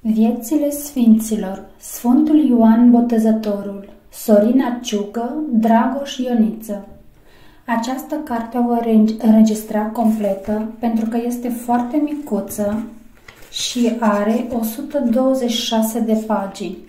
Viețile Sfinților, Sfântul Ioan Botezătorul, Sorina Ciucă, Dragoș Ioniță. Această carte o voi înregistra completă pentru că este foarte micuță și are 126 de pagini.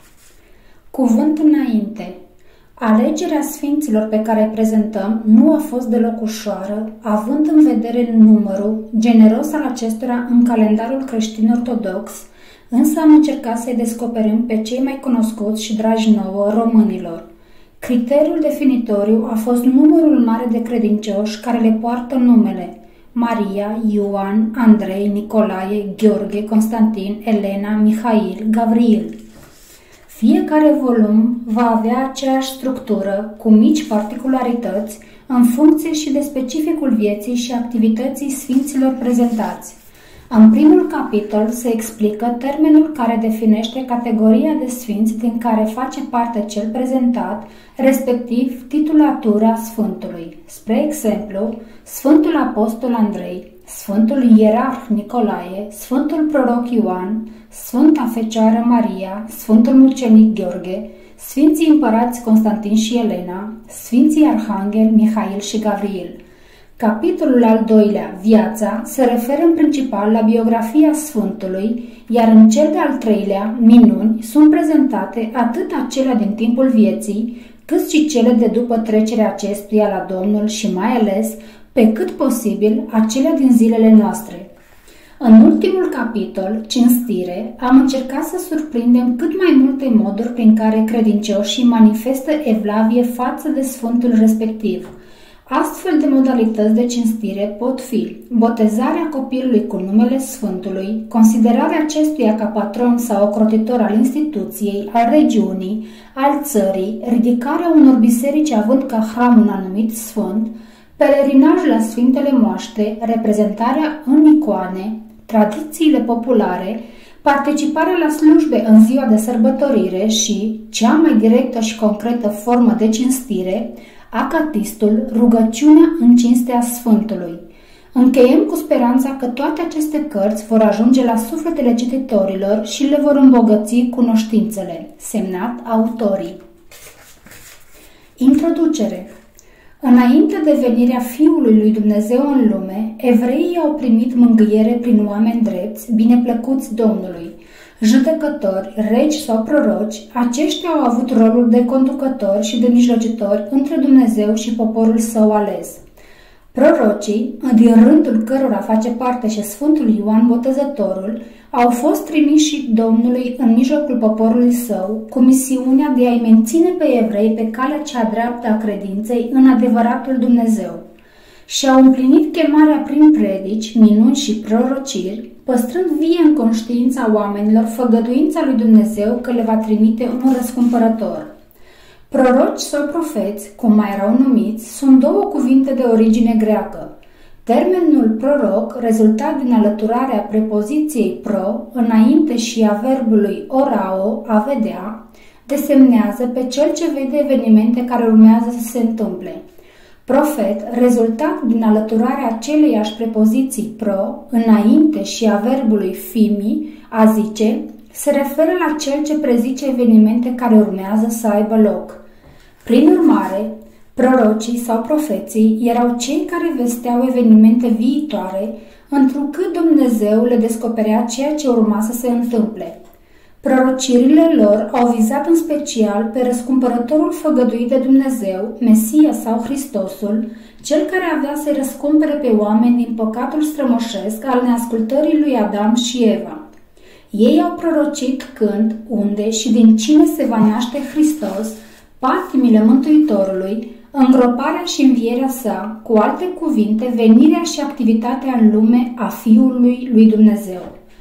Cuvânt înainte. Alegerea sfinților pe care îi prezentăm nu a fost deloc ușoară, având în vedere numărul generos al acestora în calendarul creștin ortodox, însă am încercat să-i descoperim pe cei mai cunoscuți și dragi nouă românilor. Criteriul definitoriu a fost numărul mare de credincioși care le poartă numele Maria, Ioan, Andrei, Nicolae, Gheorghe, Constantin, Elena, Mihail, Gavril. Fiecare volum va avea aceeași structură, cu mici particularități, în funcție și de specificul vieții și activității sfinților prezentați. În primul capitol se explică termenul care definește categoria de sfinți din care face parte cel prezentat, respectiv titulatura Sfântului. Spre exemplu, Sfântul Apostol Andrei, Sfântul Ierarh Nicolae, Sfântul Proroc Ioan, Sfânta Fecioară Maria, Sfântul Mucenic Gheorghe, Sfinții Împărați Constantin și Elena, Sfinții Arhanghel Mihail și Gavril. Capitolul al doilea, Viața, se referă în principal la biografia Sfântului, iar în cel de-al treilea, Minuni, sunt prezentate atât acelea din timpul vieții, cât și cele de după trecerea acestuia la Domnul și mai ales, pe cât posibil, acelea din zilele noastre. În ultimul capitol, Cinstire, am încercat să surprindem cât mai multe moduri prin care credincioșii manifestă evlavie față de Sfântul respectiv. Astfel de modalități de cinstire pot fi botezarea copilului cu numele Sfântului, considerarea acestuia ca patron sau ocrotitor al instituției, al regiunii, al țării, ridicarea unor biserici având ca hram un anumit sfânt, pelerinaj la Sfintele Moaște, reprezentarea în icoane, tradițiile populare, participarea la slujbe în ziua de sărbătorire și, cea mai directă și concretă formă de cinstire, acatistul, rugăciunea în cinstea Sfântului. Încheiem cu speranța că toate aceste cărți vor ajunge la sufletele cititorilor și le vor îmbogăți cunoștințele. Semnat autorii. Introducere. Înainte de venirea Fiului lui Dumnezeu în lume, evreii au primit mângâiere prin oameni drepți, bineplăcuți Domnului. Judecători, regi sau proroci, aceștia au avut rolul de conducători și de mijlocitori între Dumnezeu și poporul său ales. Prorocii, din rândul cărora face parte și Sfântul Ioan Botezătorul, au fost trimiși Domnului în mijlocul poporului său, cu misiunea de a-i menține pe evrei pe calea cea dreaptă a credinței în adevăratul Dumnezeu. Și au împlinit chemarea prin predici, minuni și prorociri, păstrând vie în conștiința oamenilor făgăduința lui Dumnezeu că le va trimite un răscumpărător. Proroci sau profeți, cum mai erau numiți, sunt două cuvinte de origine greacă. Termenul proroc, rezultat din alăturarea prepoziției pro, înainte și a verbului orao, a vedea, desemnează pe cel ce vede evenimente care urmează să se întâmple. Profet, rezultat din alăturarea aceleiași prepoziții pro, înainte și a verbului fimi, a zice, se referă la cel ce prezice evenimente care urmează să aibă loc. Prin urmare, prorocii sau profeții erau cei care vesteau evenimente viitoare, întrucât Dumnezeu le descoperea ceea ce urma să se întâmple. Prorocirile lor au vizat în special pe răscumpărătorul făgăduit de Dumnezeu, Mesia sau Hristosul, cel care avea să-i răscumpere pe oameni din păcatul strămoșesc al neascultării lui Adam și Eva. Ei au prorocit când, unde și din cine se va naște Hristos, patimile Mântuitorului, îngroparea și învierea sa, cu alte cuvinte, venirea și activitatea în lume a Fiului lui Dumnezeu.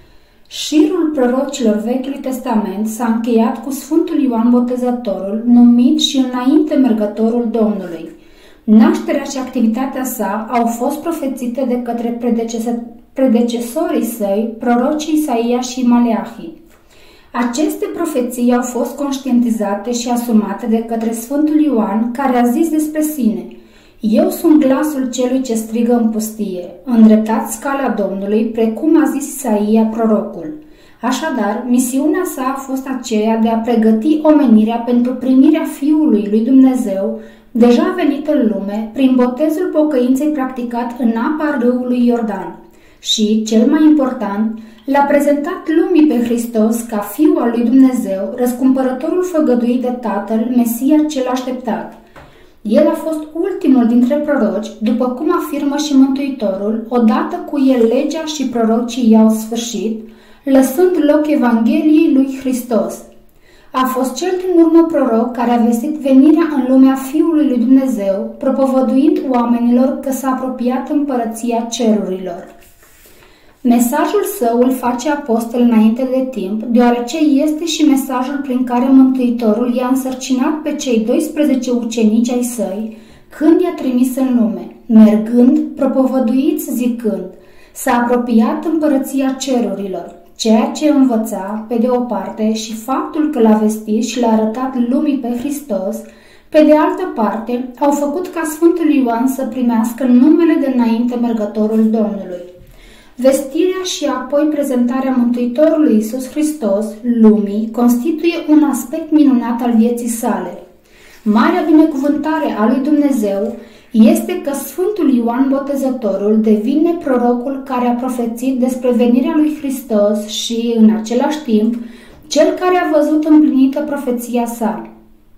Șirul prorocilor Vechiului Testament s-a încheiat cu Sfântul Ioan Botezătorul, numit și înainte mergătorul Domnului. Nașterea și activitatea sa au fost profețite de către predecesorii săi, prorocii Isaia și Maleahi. Aceste profeții au fost conștientizate și asumate de către Sfântul Ioan, care a zis despre sine: Eu sunt glasul celui ce strigă în pustie, îndreptați calea Domnului, precum a zis Isaia prorocul. Așadar, misiunea sa a fost aceea de a pregăti omenirea pentru primirea Fiului lui Dumnezeu, deja venit în lume, prin botezul pocăinței practicat în apa râului Iordan. Și, cel mai important, l-a prezentat lumii pe Hristos ca Fiul al lui Dumnezeu, răscumpărătorul făgăduit de Tatăl, Mesia cel așteptat. El a fost ultimul dintre proroci, după cum afirmă și Mântuitorul, odată cu el legea și prorocii i-au sfârșit, lăsând loc Evangheliei lui Hristos. A fost cel din urmă proroc care a vestit venirea în lumea Fiului lui Dumnezeu, propovăduind oamenilor că s-a apropiat împărăția cerurilor. Mesajul său îl face apostol înainte de timp, deoarece este și mesajul prin care Mântuitorul i-a însărcinat pe cei 12 ucenici ai săi când i-a trimis în lume, mergând, propovăduiți zicând, s-a apropiat împărăția cerurilor. Ceea ce învăța, pe de o parte, și faptul că l-a vestit și l-a arătat lumii pe Hristos, pe de altă parte, au făcut ca Sfântul Ioan să primească numele de înainte mergătorul Domnului. Vestirea și apoi prezentarea Mântuitorului Iisus Hristos lumii constituie un aspect minunat al vieții sale. Marea binecuvântare a lui Dumnezeu este că Sfântul Ioan Botezătorul devine prorocul care a profețit despre venirea lui Hristos și, în același timp, cel care a văzut împlinită profeția sa.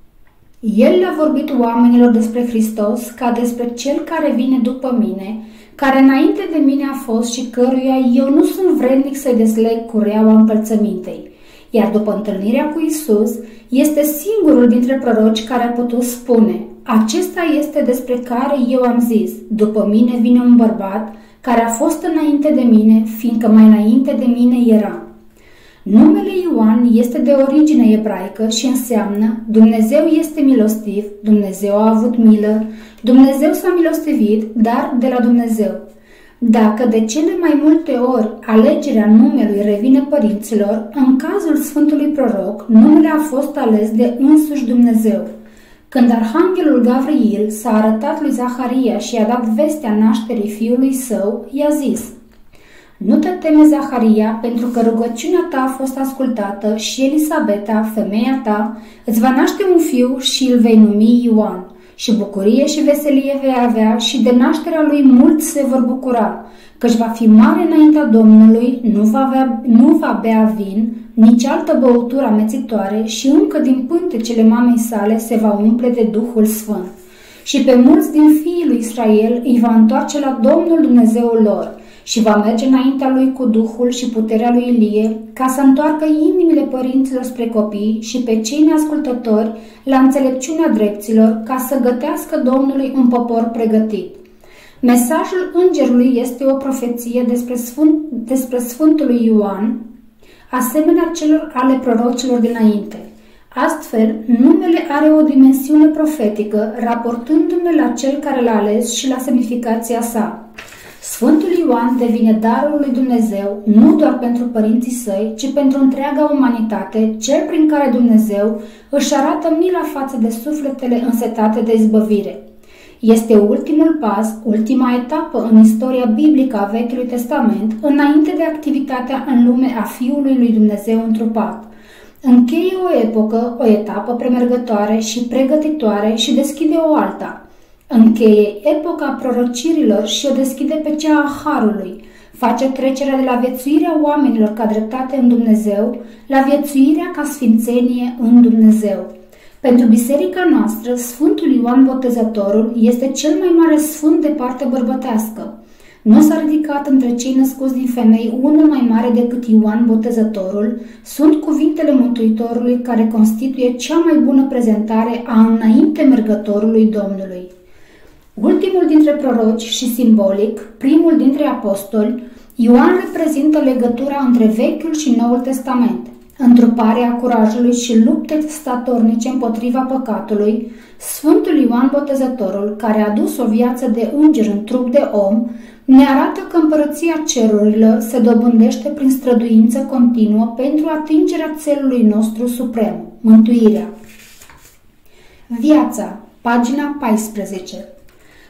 El le-a vorbit oamenilor despre Hristos ca despre cel care vine după mine, care înainte de mine a fost și căruia eu nu sunt vrednic să-i desleg cureaua încălțămintei. Iar după întâlnirea cu Isus, este singurul dintre proroci care a putut spune, acesta este despre care eu am zis, după mine vine un bărbat care a fost înainte de mine, fiindcă mai înainte de mine era. Numele Ioan este de origine ebraică și înseamnă Dumnezeu este milostiv, Dumnezeu a avut milă, Dumnezeu s-a milostivit, dar de la Dumnezeu. Dacă de cele mai multe ori alegerea numelui revine părinților, în cazul Sfântului Proroc, numele a fost ales de însuși Dumnezeu. Când Arhanghelul Gavril s-a arătat lui Zaharia și i-a dat vestea nașterii fiului său, i-a zis, nu te teme, Zaharia, pentru că rugăciunea ta a fost ascultată și Elisabeta, femeia ta, îți va naște un fiu și îl vei numi Ioan. Și bucurie și veselie vei avea și de nașterea lui mulți se vor bucura, căci va fi mare înaintea Domnului, nu va bea vin, nici altă băutură amețitoare și încă din pântecele mamei sale se va umple de Duhul Sfânt. Și pe mulți din fiii lui Israel îi va întoarce la Domnul Dumnezeul lor și va merge înaintea lui cu Duhul și puterea lui Ilie, ca să întoarcă inimile părinților spre copii și pe cei neascultători la înțelepciunea drepților, ca să gătească Domnului un popor pregătit. Mesajul îngerului este o profeție despre Sfântul Ioan, asemenea celor ale prorocilor dinainte. Astfel, numele are o dimensiune profetică, raportându-ne la cel care l-a ales și la semnificația sa. Sfântul Ioan devine darul lui Dumnezeu nu doar pentru părinții săi, ci pentru întreaga umanitate, cel prin care Dumnezeu își arată mila față de sufletele însetate de izbăvire. Este ultimul pas, ultima etapă în istoria biblică a Vechiului Testament, înainte de activitatea în lume a Fiului lui Dumnezeu întrupat. Încheie o epocă, o etapă premergătoare și pregătitoare și deschide o alta. Încheie epoca prorocirilor și o deschide pe cea a Harului. Face trecerea de la viețuirea oamenilor ca dreptate în Dumnezeu la viețuirea ca sfințenie în Dumnezeu. Pentru biserica noastră, Sfântul Ioan Botezătorul este cel mai mare sfânt de parte bărbătească. Nu s-a ridicat între cei născuți din femei unul mai mare decât Ioan Botezătorul, sunt cuvintele Mântuitorului care constituie cea mai bună prezentare a înainte mergătorului Domnului. Ultimul dintre proroci și simbolic, primul dintre apostoli, Ioan reprezintă legătura între Vechiul și Noul Testament, întruparea curajului și lupte statornice împotriva păcatului. Sfântul Ioan Botezătorul, care a dus o viață de înger în trup de om, ne arată că împărăția cerurilor se dobândește prin străduință continuă pentru atingerea țelului nostru suprem, mântuirea. Viața, pagina 14.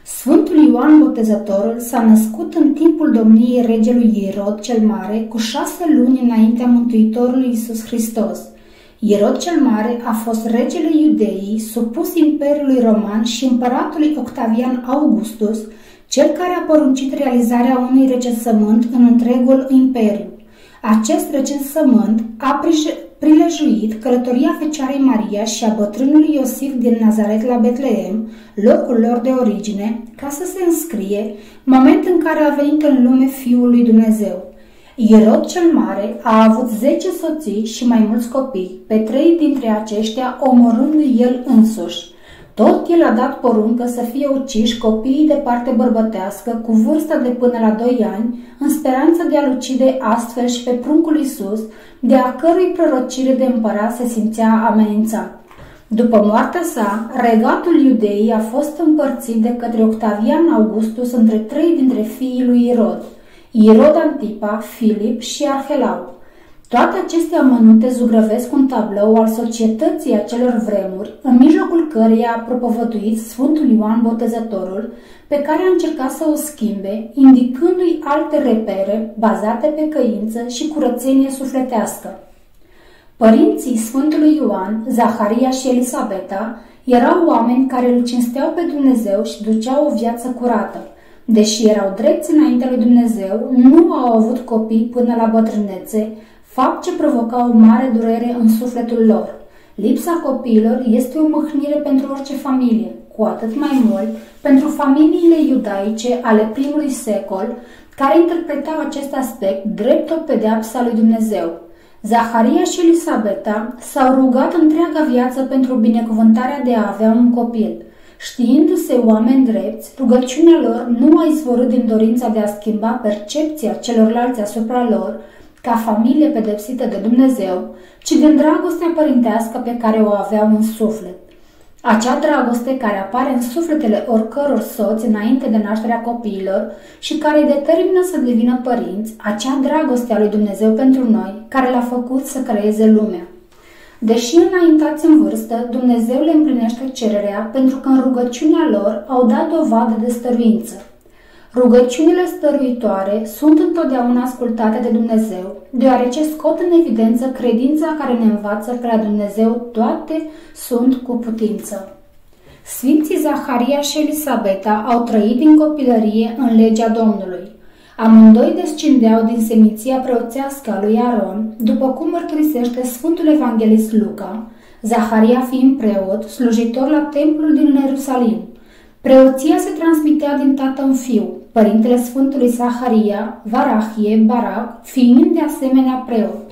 Sfântul Ioan Botezătorul s-a născut în timpul domniei regelui Irod cel Mare, cu 6 luni înaintea Mântuitorului Iisus Hristos. Irod cel Mare a fost regele Iudeii, supus Imperiului Roman și împăratului Octavian Augustus, cel care a poruncit realizarea unui recensământ în întregul imperiu. Acest recensământ a prilejuit călătoria Fecioarei Maria și a bătrânului Iosif din Nazaret la Betleem, locul lor de origine, ca să se înscrie moment în care a venit în lume Fiul lui Dumnezeu. Irod cel Mare a avut 10 soții și mai mulți copii, pe 3 dintre aceștia omorându-i el însuși. Tot el a dat poruncă să fie uciși copiii de parte bărbătească cu vârstă de până la 2 ani, în speranță de a-l ucide astfel și pe pruncul Iisus, de a cărui prorocire de împărat se simțea amenințat. După moartea sa, regatul Iudeii a fost împărțit de către Octavian Augustus între 3 dintre fiii lui Irod, Irod Antipa, Filip și Arhelau. Toate aceste amănunte zugrăvesc un tablou al societății acelor vremuri, în mijlocul căreia a propovăduit Sfântul Ioan Botezătorul, pe care a încercat să o schimbe, indicându-i alte repere bazate pe căință și curățenie sufletească. Părinții Sfântului Ioan, Zaharia și Elisabeta, erau oameni care îl cinsteau pe Dumnezeu și duceau o viață curată. Deși erau drepți înaintea lui Dumnezeu, nu au avut copii până la bătrânețe, fapt ce provoca o mare durere în sufletul lor. Lipsa copiilor este o mâhnire pentru orice familie, cu atât mai mult pentru familiile iudaice ale primului secol, care interpretau acest aspect drept o pedeapsă a lui Dumnezeu. Zaharia și Elisabeta s-au rugat întreaga viață pentru binecuvântarea de a avea un copil. Știindu-se oameni drepți, rugăciunea lor nu a izvorât din dorința de a schimba percepția celorlalți asupra lor, ca familie pedepsită de Dumnezeu, ci din dragostea părintească pe care o aveau în suflet. Acea dragoste care apare în sufletele oricăror soți înainte de nașterea copiilor și care îi determină să devină părinți, acea dragoste a lui Dumnezeu pentru noi, care l-a făcut să creeze lumea. Deși înaintați în vârstă, Dumnezeu le împlinește cererea pentru că în rugăciunea lor au dat dovadă de stăruință. Rugăciunile stăruitoare sunt întotdeauna ascultate de Dumnezeu, deoarece scot în evidență credința care ne învață că la Dumnezeu toate sunt cu putință. Sfinții Zaharia și Elisabeta au trăit din copilărie în legea Domnului. Amândoi descendeau din seminția preoțească a lui Aron, după cum mărturisește Sfântul Evanghelist Luca, Zaharia fiind preot, slujitor la templul din Ierusalim. Preoția se transmitea din tată în fiu, părintele Sfântului Zaharia, Varahie, Barac, fiind de asemenea preot.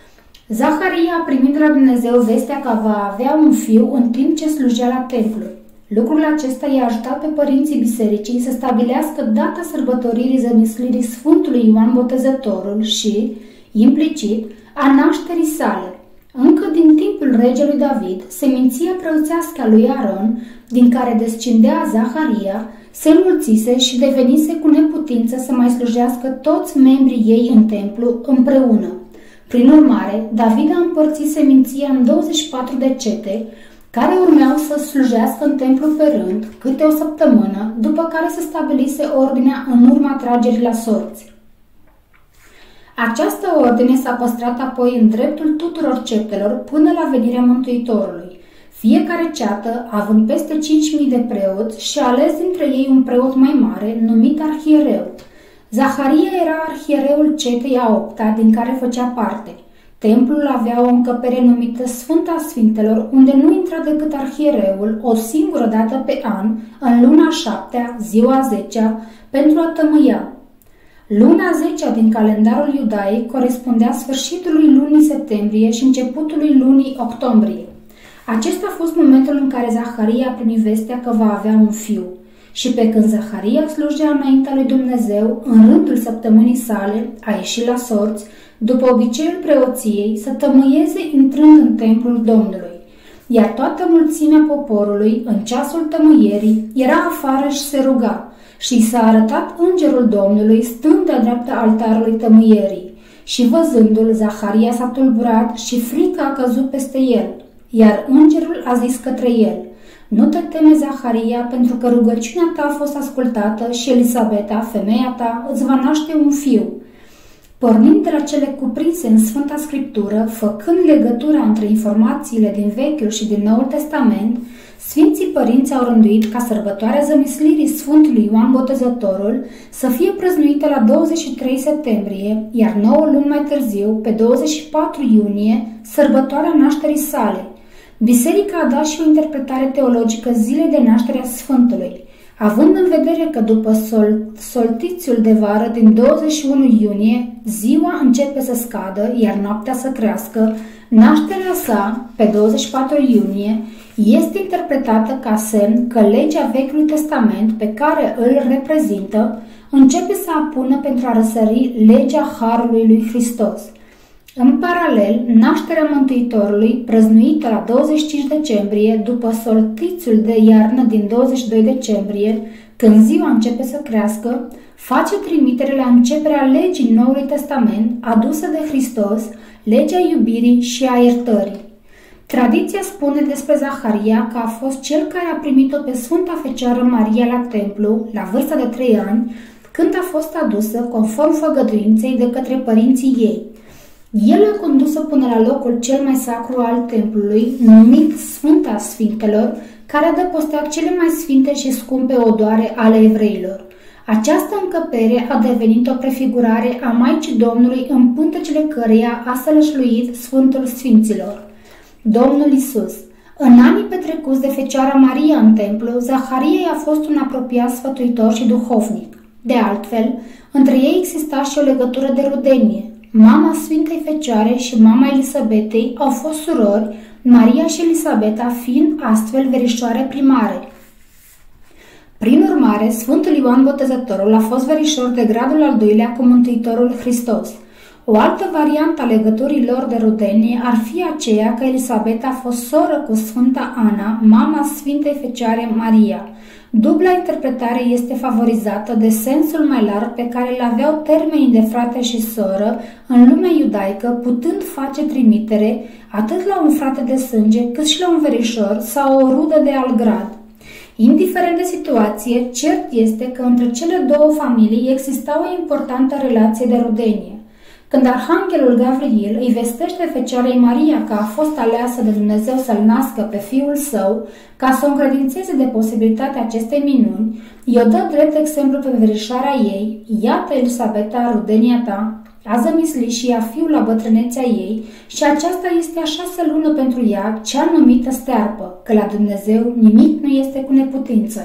Zaharia a primit de la Dumnezeu vestea că va avea un fiu în timp ce slujea la templu. Lucrul acesta i-a ajutat pe părinții bisericii să stabilească data sărbătoririi zămislirii Sfântului Ioan Botezătorul și, implicit, a nașterii sale. Încă din timpul regelui David, seminția preoțească a lui Aron, din care descindea Zaharia, se înmulțise și devenise cu neputință să mai slujească toți membrii ei în templu împreună. Prin urmare, David a împărțit seminția în 24 de cete, care urmeau să slujească în templu pe rând, câte o săptămână, după care se stabilise ordinea în urma tragerii la sorți. Această ordine s-a păstrat apoi în dreptul tuturor cetelor până la venirea Mântuitorului. Fiecare ceată, având peste 5.000 de preoți, și-a ales dintre ei un preot mai mare, numit arhiereu. Zaharia era arhiereul cetei a 8-a, din care făcea parte. Templul avea o încăpere numită Sfânta Sfintelor, unde nu intra decât arhiereul o singură dată pe an, în luna 7-a, ziua 10-a, pentru a tămâia. Luna 10-a din calendarul iudaic corespundea sfârșitului lunii septembrie și începutului lunii octombrie. Acesta a fost momentul în care Zaharia a primit vestea că va avea un fiu. Și pe când Zaharia slujea înaintea lui Dumnezeu, în rândul săptămânii sale, a ieșit la sorți, după obiceiul preoției, să tămâieze intrând în templul Domnului. Iar toată mulțimea poporului, în ceasul tămâierii, era afară și se ruga, și i s-a arătat îngerul Domnului stând de-a dreapta altarului tămâierii. Și văzându-l, Zaharia s-a tulburat și frica a căzut peste el, iar îngerul a zis către el: Nu te teme, Zaharia, pentru că rugăciunea ta a fost ascultată și Elisabeta, femeia ta, îți va naște un fiu. Pornind de la cele cuprinse în Sfânta Scriptură, făcând legătura între informațiile din Vechiul și din Noul Testament, Sfinții Părinți au rânduit ca sărbătoarea zămislirii Sfântului Ioan Botezătorul să fie prăznuită la 23 septembrie, iar 9 luni mai târziu, pe 24 iunie, sărbătoarea nașterii sale. Biserica a dat și o interpretare teologică zilei de naștere a Sfântului, având în vedere că după solstițiul de vară din 21 iunie, ziua începe să scadă, iar noaptea să crească, nașterea sa, pe 24 iunie, este interpretată ca semn că legea Vechiului Testament, pe care îl reprezintă, începe să apună pentru a răsări legea Harului lui Hristos. În paralel, nașterea Mântuitorului, prăznuită la 25 decembrie, după solstițiul de iarnă din 22 decembrie, când ziua începe să crească, face trimitere la începerea legii Noului Testament, adusă de Hristos, legea iubirii și a iertării. Tradiția spune despre Zaharia că a fost cel care a primit-o pe Sfânta Fecioară Maria la templu, la vârsta de 3 ani, când a fost adusă, conform făgăduinței, de către părinții ei. El a condus-o până la locul cel mai sacru al templului, numit Sfânta Sfintelor, care adăpostea cele mai sfinte și scumpe odoare ale evreilor. Această încăpere a devenit o prefigurare a Maicii Domnului, în pântecele căreia a sălășluit Sfântul Sfinților. Domnul Isus. În anii petrecuți de Fecioara Maria în templu, Zahariei a fost un apropiat sfătuitor și duhovnic. De altfel, între ei exista și o legătură de rudenie. Mama Sfintei Fecioare și mama Elisabetei au fost surori, Maria și Elisabeta fiind astfel verișoare primare. Prin urmare, Sfântul Ioan Botezătorul a fost verișor de gradul al 2-lea cu Mântuitorul Hristos. O altă variantă a legăturii lor de rudenie ar fi aceea că Elisabeta a fost soră cu Sfânta Ana, mama Sfintei Fecioare Maria. Dubla interpretare este favorizată de sensul mai larg pe care îl aveau termenii de frate și soră în lumea iudaică, putând face trimitere atât la un frate de sânge cât și la un verișor sau o rudă de alt grad. Indiferent de situație, cert este că între cele două familii exista o importantă relație de rudenie. Când Arhanghelul Gavril îi vestește Fecioarei Maria că a fost aleasă de Dumnezeu să-l nască pe fiul său, ca să o încredințeze de posibilitatea acestei minuni, i-o dă drept exemplu pe verișoarea ei: iată, Elisabeta, rudenia ta, a zămislit și ea fiul la bătrânețea ei, și aceasta este a 6-a lună pentru ea, cea numită stearpă, că la Dumnezeu nimic nu este cu neputință.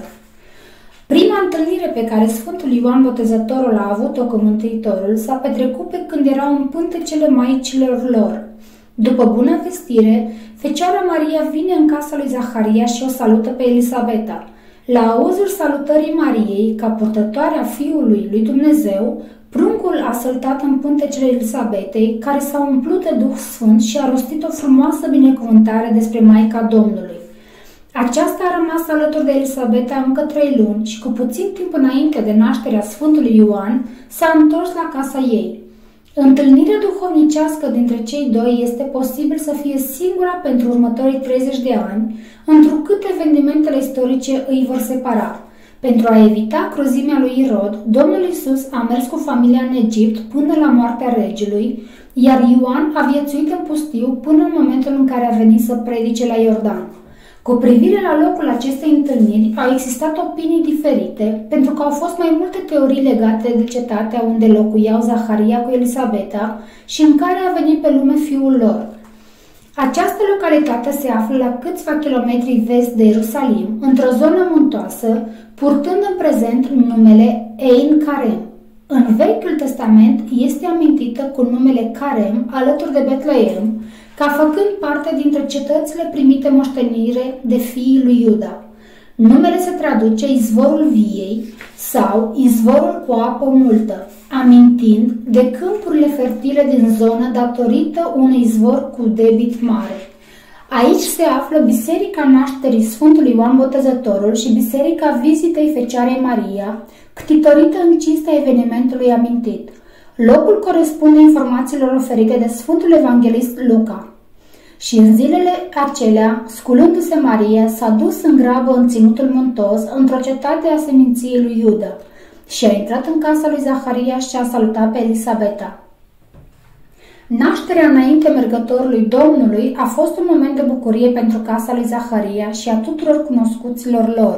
Prima întâlnire pe care Sfântul Ioan Botezătorul a avut-o cu Mântuitorul s-a petrecut pe când erau în pântecele maicilor lor. După bună vestire, Fecioara Maria vine în casa lui Zaharia și o salută pe Elisabeta. La auzul salutării Mariei, ca purtătoarea Fiului lui Dumnezeu, pruncul a săltat în pântecele Elisabetei, care s-a umplut de Duh Sfânt și a rostit o frumoasă binecuvântare despre Maica Domnului. Aceasta a rămas alături de Elisabeta încă 3 luni și cu puțin timp înainte de nașterea Sfântului Ioan s-a întors la casa ei. Întâlnirea duhovnicească dintre cei doi este posibil să fie singura pentru următorii 30 de ani, întrucât evenimentele istorice îi vor separa. Pentru a evita cruzimea lui Irod, Domnul Isus a mers cu familia în Egipt până la moartea regelui, iar Ioan a viețuit în pustiu până în momentul în care a venit să predice la Iordan. Cu privire la locul acestei întâlniri, au existat opinii diferite, pentru că au fost mai multe teorii legate de cetatea unde locuiau Zaharia cu Elisabeta și în care a venit pe lume fiul lor. Această localitate se află la câțiva kilometri vest de Ierusalim, într-o zonă muntoasă, purtând în prezent numele Ein Karem. În Vechiul Testament este amintită cu numele Karem alături de Betleem, ca făcând parte dintre cetățile primite moștenire de fiii lui Iuda. Numele se traduce izvorul viei sau izvorul cu apă multă, amintind de câmpurile fertile din zonă datorită unui izvor cu debit mare. Aici se află Biserica Nașterii Sfântului Ioan Botezătorul și Biserica Vizitei Fecioarei Maria, ctitorită în cinstea evenimentului amintit. Locul corespunde informațiilor oferite de Sfântul Evanghelist Luca. Și în zilele acelea, sculându-se Maria, s-a dus în grabă în ținutul muntos, într-o cetate a seminției lui Iuda, și a intrat în casa lui Zaharia și a salutat pe Elisabeta. Nașterea înainte mergătorului Domnului a fost un moment de bucurie pentru casa lui Zaharia și a tuturor cunoscuților lor.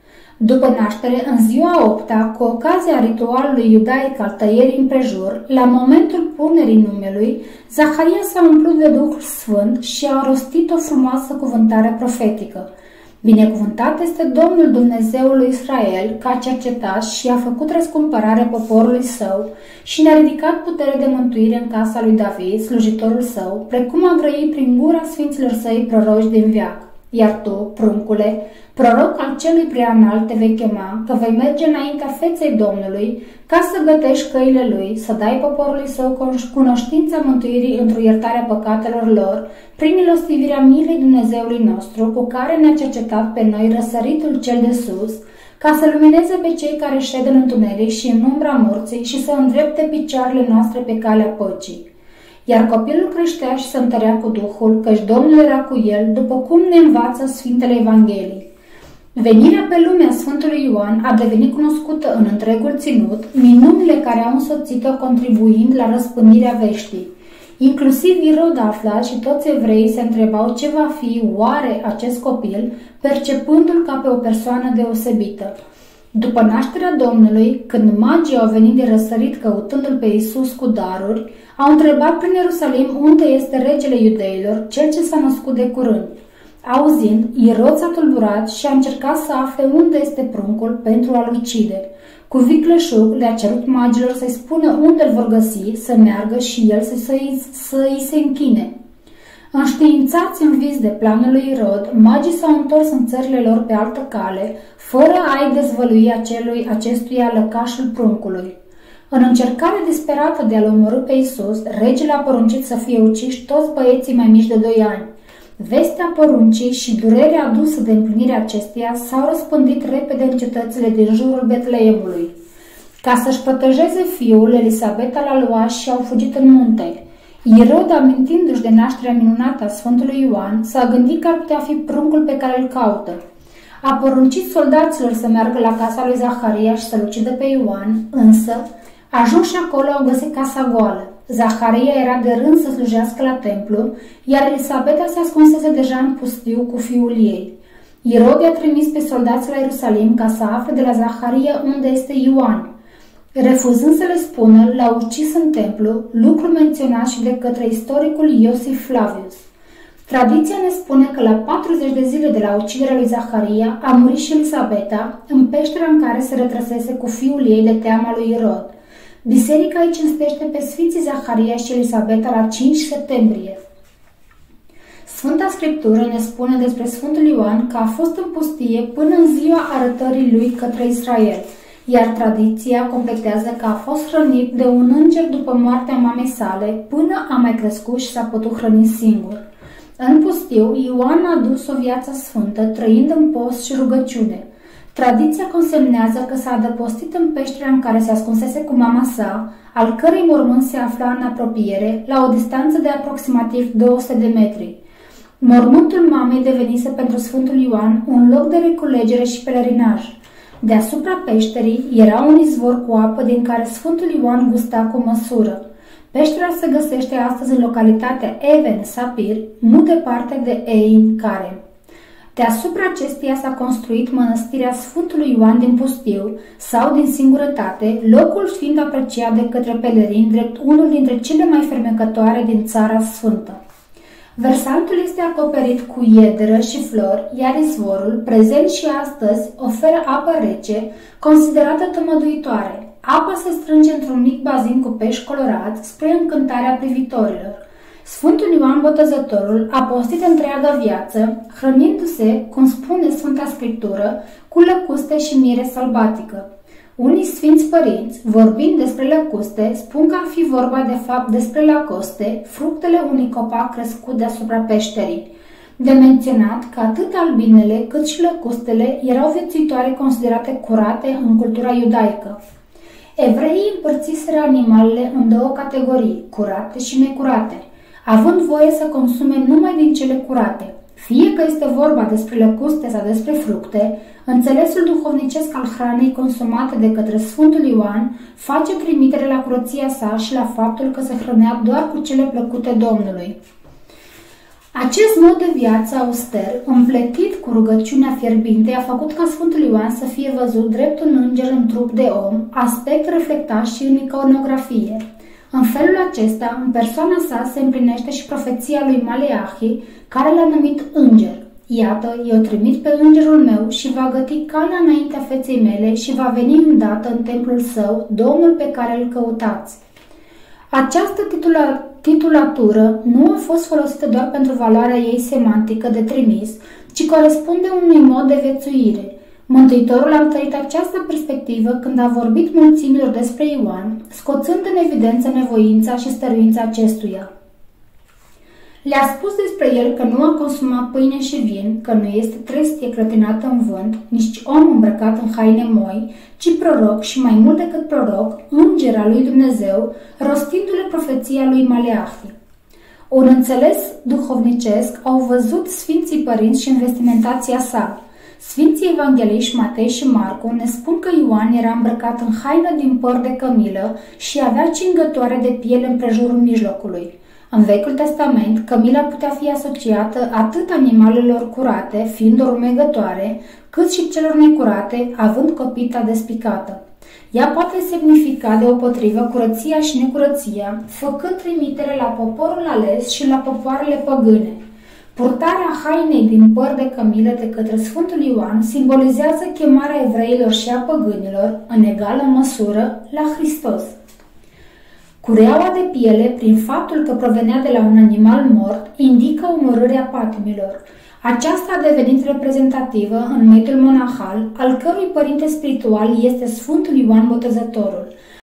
După naștere, în ziua 8-a, cu ocazia ritualului iudaic al tăierii împrejur, la momentul punerii numelui, Zaharia s-a umplut de Duhul Sfânt și a rostit o frumoasă cuvântare profetică. Binecuvântat este Domnul Dumnezeul lui Israel, că a cercetat și a făcut răscumpărare poporului său și ne-a ridicat putere de mântuire în casa lui David, slujitorul său, precum a grăit prin gura sfinților săi proroși din veac. Iar tu, pruncule, proroc al celui preanalt te vei chema, că vei merge înaintea feței Domnului, ca să gătești căile lui, să dai poporului său cunoștința mântuirii într-o iertarea păcatelor lor, prin milostivirea milei Dumnezeului nostru, cu care ne-a cercetat pe noi răsăritul cel de sus, ca să lumineze pe cei care șed în întuneric și în umbra morții și să îndrepte picioarele noastre pe calea păcii. Iar copilul creștea și se întărea cu Duhul, căci Domnul era cu el, după cum ne învață Sfintele Evangheliei. Venirea pe lume a Sfântului Ioan a devenit cunoscută în întregul ținut, minunile care au însoțit-o contribuind la răspândirea veștii. Inclusiv Irod a aflat și toți evreii se întrebau ce va fi oare acest copil, percepându-l ca pe o persoană deosebită. După nașterea Domnului, când magii au venit de răsărit căutându-l pe Iisus cu daruri, au întrebat prin Ierusalim unde este regele iudeilor, cel ce s-a născut de curând. Auzind, Irod s-a tulburat și a încercat să afle unde este pruncul pentru a-l ucide. Cu vicleșug le-a cerut magilor să-i spună unde îl vor găsi, să meargă și el să îi se închine. Înștiințați în vis de planul lui Irod, magii s-au întors în țările lor pe altă cale, fără a-i dezvălui acestuia lăcașul pruncului. În încercarea disperată de a-l omorî pe Iisus, regele a poruncit să fie uciși toți băieții mai mici de 2 ani. Vestea poruncii și durerea adusă de împlinirea acesteia s-au răspândit repede în cetățile din jurul Betleemului. Ca să-și protejeze fiul, Elisabeta l-a luat și au fugit în munte. Irod, amintindu-și de nașterea minunată a Sfântului Ioan, s-a gândit că ar putea fi pruncul pe care îl caută. A poruncit soldaților să meargă la casa lui Zaharia și să-l ucidă pe Ioan, însă, ajunși acolo, au găsit casa goală. Zaharia era de rând să slujească la templu, iar Elisabeta se ascunsese deja în pustiu cu fiul ei. Irod i-a trimis pe soldați la Ierusalim ca să afle de la Zaharia unde este Ioan. Refuzând să le spună, l-a ucis în templu, lucru menționat și de către istoricul Iosif Flavius. Tradiția ne spune că la 40 de zile de la uciderea lui Zaharia a murit și Elisabeta în peștera în care se retrăsese cu fiul ei de teama lui Irod. Biserica îi cinstește pe Sfinții Zaharia și Elisabeta la 5 septembrie. Sfânta Scriptură ne spune despre Sfântul Ioan că a fost în pustie până în ziua arătării lui către Israel, iar tradiția completează că a fost hrănit de un înger după moartea mamei sale, până a mai crescut și s-a putut hrăni singur. În pustiu, Ioan a dus o viață sfântă, trăind în post și rugăciune. Tradiția consemnează că s-a adăpostit în peștera în care se ascunsese cu mama sa, al cărei mormânt se afla în apropiere, la o distanță de aproximativ 200 de metri. Mormântul mamei devenise pentru Sfântul Ioan un loc de reculegere și pelerinaj. Deasupra peșterii era un izvor cu apă din care Sfântul Ioan gusta cu măsură. Peștera se găsește astăzi în localitatea Even Sapir, nu departe de Ein Karem. Deasupra acesteia s-a construit mănăstirea Sfântului Ioan din pustiu sau din singurătate, locul fiind apreciat de către pelerini drept unul dintre cele mai fermecătoare din Țara Sfântă. Versantul este acoperit cu iederă și flori, iar izvorul, prezent și astăzi, oferă apă rece, considerată tămăduitoare. Apa se strânge într-un mic bazin cu pești colorați, spre încântarea privitorilor. Sfântul Ioan Botezătorul a postit întreaga viață, hrănindu-se, cum spune Sfânta Scriptură, cu lăcuste și miere sălbatică. Unii sfinți părinți, vorbind despre lăcuste, spun că ar fi vorba de fapt despre lacoste, fructele unui copac crescut deasupra peșterii. De menționat că atât albinele cât și lăcustele erau viețuitoare considerate curate în cultura iudaică. Evreii împărțiseră animalele în 2 categorii, curate și necurate. având voie să consume numai din cele curate. Fie că este vorba despre lăcuste sau despre fructe, înțelesul duhovnicesc al hranei consumate de către Sfântul Ioan face trimitere la curăția sa și la faptul că se hrănea doar cu cele plăcute Domnului. Acest mod de viață auster, împletit cu rugăciunea fierbinte, a făcut ca Sfântul Ioan să fie văzut drept un înger în trup de om, aspect reflectat și în iconografie. În felul acesta, în persoana sa se împlinește și profeția lui Maleahi, care l-a numit înger. Iată, eu trimit pe îngerul meu și va găti calea înaintea feței mele și va veni îndată în templul său, Domnul pe care îl căutați. Această titulatură nu a fost folosită doar pentru valoarea ei semantică de trimis, ci corespunde unui mod de viețuire. Mântuitorul a întărit această perspectivă când a vorbit mulțimilor despre Ioan, scoțând în evidență nevoința și stăruința acestuia. Le-a spus despre el că nu a consumat pâine și vin, că nu este trestie clătinată în vânt, nici om îmbrăcat în haine moi, ci proroc și mai mult decât proroc, înger al lui Dumnezeu, rostindu-le profeția lui Maleahi. Un înțeles duhovnicesc au văzut Sfinții Părinți și în vestimentația sa. Sfinții Evangheliști Matei și Marcu ne spun că Ioan era îmbrăcat în haină din păr de cămilă și avea cingătoare de piele împrejurul mijlocului. În Vechiul Testament, cămila putea fi asociată atât animalelor curate, fiind o rumegătoare, cât și celor necurate, având copita despicată. Ea poate semnifica deopotrivă curăția și necurăția, făcând trimitere la poporul ales și la popoarele păgâne. Purtarea hainei din păr de cămilă de către Sfântul Ioan simbolizează chemarea evreilor și a păgânilor, în egală măsură, la Hristos. Cureaua de piele, prin faptul că provenea de la un animal mort, indică omorârea patimilor. Aceasta a devenit reprezentativă în mediul monahal, al cărui părinte spiritual este Sfântul Ioan Botezătorul.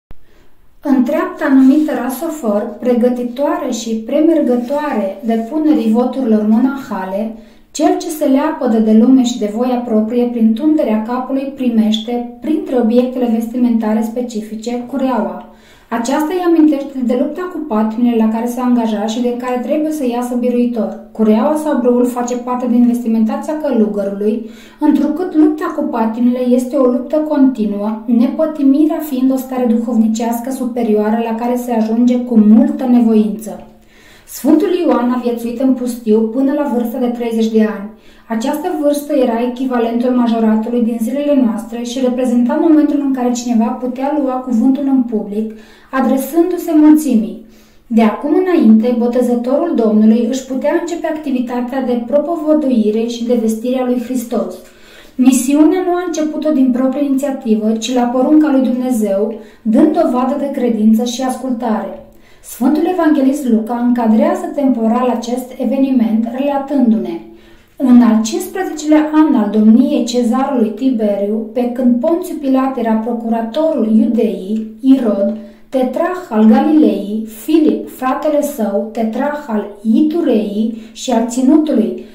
În treapta numită rasofor, pregătitoare și premergătoare depunerii voturilor monahale, cel ce se leapădă de lume și de voia proprie prin tunderea capului primește, printre obiectele vestimentare specifice, cureaua. Aceasta îi amintește de lupta cu patimile la care s-a angajat și de care trebuie să iasă biruitor. Cureaua sau brâul face parte din vestimentația călugărului, întrucât lupta cu patimile este o luptă continuă, nepătimirea fiind o stare duhovnicească superioară la care se ajunge cu multă nevoință. Sfântul Ioan a viețuit în pustiu până la vârsta de 30 de ani. Această vârstă era echivalentul majoratului din zilele noastre și reprezenta momentul în care cineva putea lua cuvântul în public, adresându-se mulțimii. De acum înainte, botezătorul Domnului își putea începe activitatea de propovăduire și de vestire a lui Hristos. Misiunea nu a început-o din proprie inițiativă, ci la porunca lui Dumnezeu, dând dovadă de credință și ascultare. Sfântul Evanghelist Luca încadrează temporal acest eveniment, relatându-ne: în al 15-lea an al domniei cezarului Tiberiu, pe când Ponțiu Pilat era procuratorul Iudeii, Irod, tetrarh al Galilei, Filip, fratele său, tetrarh al Itureii și al ținutului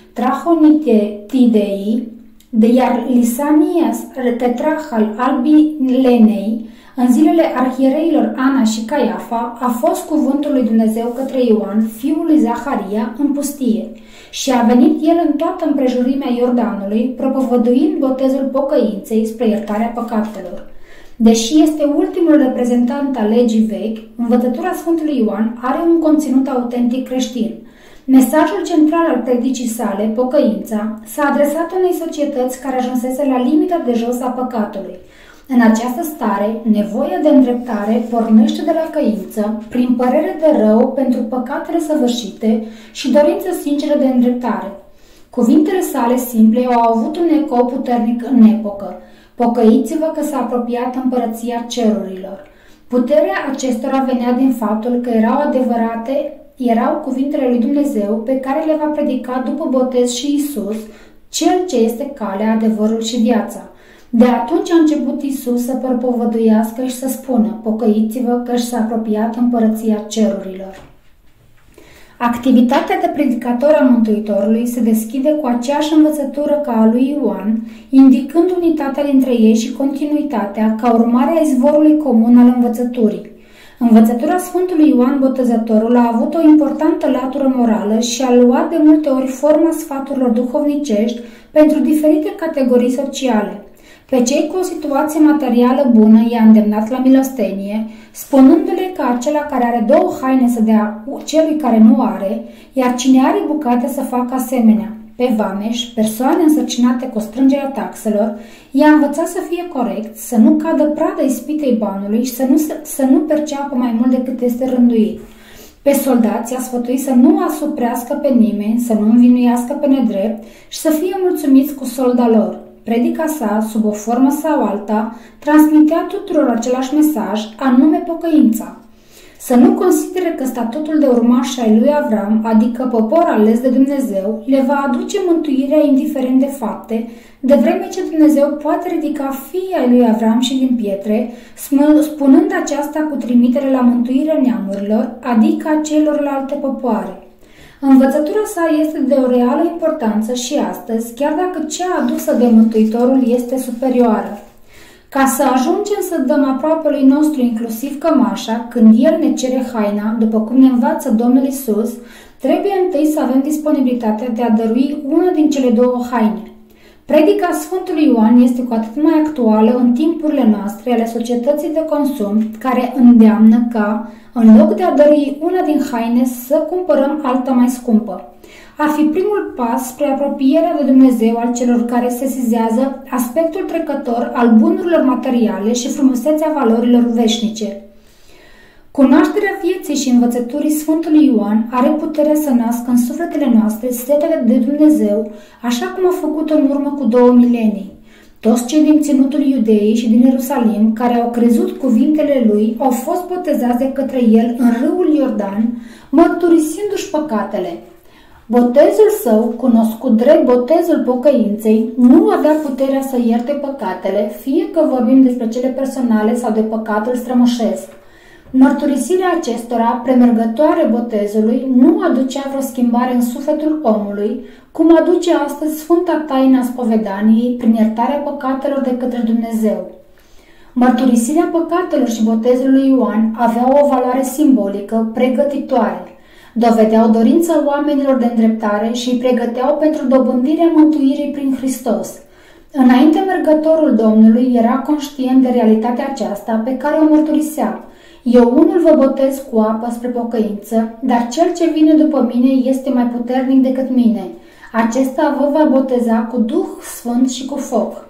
Trahonitidei, iar Lisanias, tetrarh al Albilenei, în zilele arhiereilor Ana și Caiafa, a fost cuvântul lui Dumnezeu către Ioan, fiul lui Zaharia, în pustie. Și a venit el în toată împrejurimea Iordanului, propovăduind botezul pocăinței spre iertarea păcatelor. Deși este ultimul reprezentant al legii vechi, învățătura Sfântului Ioan are un conținut autentic creștin. Mesajul central al predicii sale, pocăința, s-a adresat unei societăți care ajunsese la limita de jos a păcatului. În această stare, nevoia de îndreptare pornește de la căință, prin părere de rău pentru păcatele săvârșite și dorință sinceră de îndreptare. Cuvintele sale simple au avut un ecou puternic în epocă. Pocăiți-vă că s-a apropiat împărăția cerurilor. Puterea acestora venea din faptul că erau cuvintele lui Dumnezeu pe care le va predica după botez și Isus, Cel ce este calea, adevărul și viața. De atunci a început Isus să propovăduiască și să spună: pocăiți-vă că s-a apropiat împărăția cerurilor. Activitatea de predicator a Mântuitorului se deschide cu aceeași învățătură ca a lui Ioan, indicând unitatea dintre ei și continuitatea ca urmare a izvorului comun al învățăturii. Învățătura Sfântului Ioan Botezătorul a avut o importantă latură morală și a luat de multe ori forma sfaturilor duhovnicești pentru diferite categorii sociale. Pe cei cu o situație materială bună i-a îndemnat la milostenie, spunându-le că acela care are 2 haine să dea celui care nu are, iar cine are bucate să facă asemenea. Pe vameș, persoane însărcinate cu strângerea taxelor, i-a învățat să fie corect, să nu cadă pradă ispitei banului și să nu perceapă mai mult decât este rânduit. Pe soldați i-a sfătuit să nu asuprească pe nimeni, să nu învinuiască pe nedrept și să fie mulțumiți cu solda lor. Predica sa, sub o formă sau alta, transmitea tuturor același mesaj, anume pocăința. Să nu considere că statutul de urmaș ai lui Avram, adică popor ales de Dumnezeu, le va aduce mântuirea indiferent de fapte, de vreme ce Dumnezeu poate ridica fiii ai lui Avram și din pietre, spunând aceasta cu trimitere la mântuirea neamurilor, adică a celorlalte popoare. Învățătura sa este de o reală importanță și astăzi, chiar dacă cea adusă de Mântuitorul este superioară. Ca să ajungem să dăm aproapelui nostru inclusiv cămașa, când El ne cere haina, după cum ne învață Domnul Isus, trebuie întâi să avem disponibilitatea de a dărui una din cele 2 haine. Predica Sfântului Ioan este cu atât mai actuală în timpurile noastre ale societății de consum, care îndeamnă ca, în loc de a dărui una din haine, să cumpărăm alta mai scumpă. Ar fi primul pas spre apropierea de Dumnezeu al celor care sesizează aspectul trecător al bunurilor materiale și frumusețea valorilor veșnice. Cunoașterea vieții și învățăturii Sfântului Ioan are puterea să nască în sufletele noastre setea de Dumnezeu, așa cum a făcut-o în urmă cu 2 milenii. Toți cei din ținutul Iudeii și din Ierusalim, care au crezut cuvintele lui, au fost botezați de către el în râul Iordan, mărturisindu-și păcatele. Botezul său, cunoscut drept botezul pocăinței, nu avea puterea să ierte păcatele, fie că vorbim despre cele personale sau de păcatul strămoșesc. Mărturisirea acestora, premergătoare botezului, nu aducea vreo schimbare în sufletul omului, cum aduce astăzi Sfânta Taina Spovedaniei prin iertarea păcatelor de către Dumnezeu. Mărturisirea păcatelor și botezul lui Ioan aveau o valoare simbolică, pregătitoare. Dovedeau dorința oamenilor de îndreptare și îi pregăteau pentru dobândirea mântuirii prin Hristos. Înainte mergătorul Domnului era conștient de realitatea aceasta pe care o mărturisea. Eu unul vă botez cu apă spre pocăință, dar cel ce vine după mine este mai puternic decât mine. Acesta vă va boteza cu Duh Sfânt și cu foc.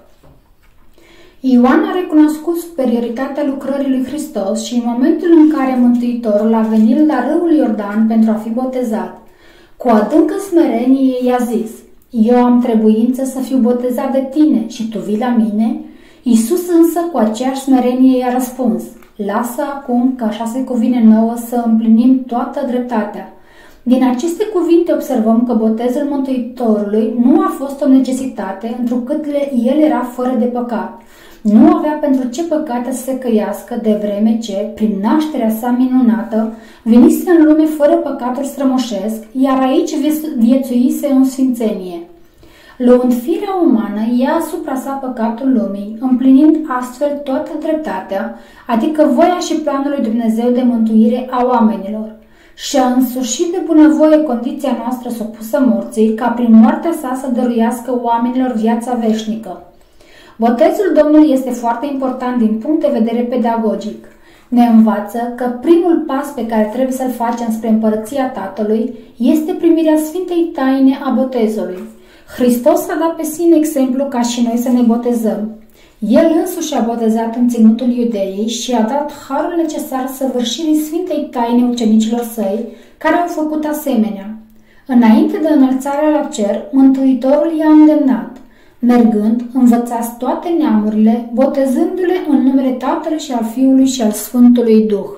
Ioan a recunoscut superioritatea lucrării lui Hristos și în momentul în care Mântuitorul a venit la râul Iordan pentru a fi botezat, cu adâncă smerenie i-a zis: Eu am trebuință să fiu botezat de tine și tu vii la mine? Iisus însă cu aceeași smerenie i-a răspuns: Lasă acum că așa se cuvine nouă să împlinim toată dreptatea. Din aceste cuvinte observăm că botezul Mântuitorului nu a fost o necesitate, întrucât el era fără de păcat. Nu avea pentru ce păcate să se căiască, de vreme ce, prin nașterea sa minunată, venise în lume fără păcatul strămoșesc, iar aici viețuise în sfințenie. Luând firea umană, ia asupra sa păcatul lumii, împlinind astfel toată dreptatea, adică voia și planul lui Dumnezeu de mântuire a oamenilor. Și-a însușit de bunăvoie condiția noastră supusă morții, ca prin moartea sa să dăruiască oamenilor viața veșnică. Botezul Domnului este foarte important din punct de vedere pedagogic. Ne învață că primul pas pe care trebuie să-l facem spre împărăția Tatălui este primirea Sfintei Taine a botezului. Hristos a dat pe sine exemplu ca și noi să ne botezăm. El însuși a botezat în ținutul Iudeii și a dat harul necesar săvârșirii Sfintei Taine ucenicilor săi, care au făcut asemenea. Înainte de înălțarea la cer, Mântuitorul i-a îndemnat: mergând, învățați toate neamurile, botezându-le în numele Tatălui și al Fiului și al Sfântului Duh.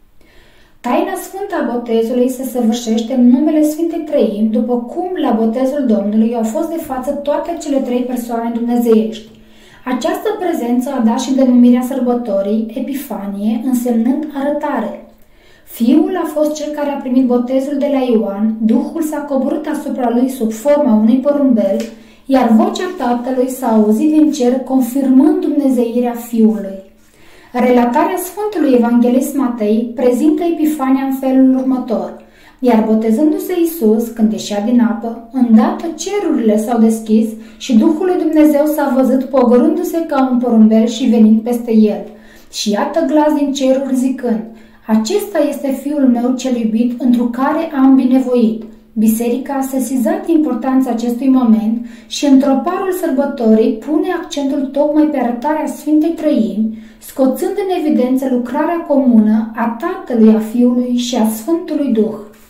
Taina sfântă a botezului se săvârșește în numele Sfintei Treimi, după cum la botezul Domnului au fost de față toate cele 3 persoane dumnezeiești. Această prezență a dat și denumirea sărbătorii, Epifanie, însemnând arătare. Fiul a fost cel care a primit botezul de la Ioan, Duhul s-a coborât asupra lui sub forma unui porumbel, iar vocea Tatălui s-a auzit din cer, confirmând dumnezeirea Fiului. Relatarea Sfântului Evanghelist Matei prezintă Epifania în felul următor. Iar botezându-se Iisus, când ieșea din apă, îndată cerurile s-au deschis și Duhul lui Dumnezeu s-a văzut pogorându-se ca un porumbel și venind peste el. Și iată glas din ceruri zicând: Acesta este Fiul meu cel iubit, întru care am binevoit. Biserica a sesizat importanța acestui moment și în troparul sărbătorii pune accentul tocmai pe arătarea Sfintei Trăimi, scoțând în evidență lucrarea comună a Tatălui, a Fiului și a Sfântului Duh.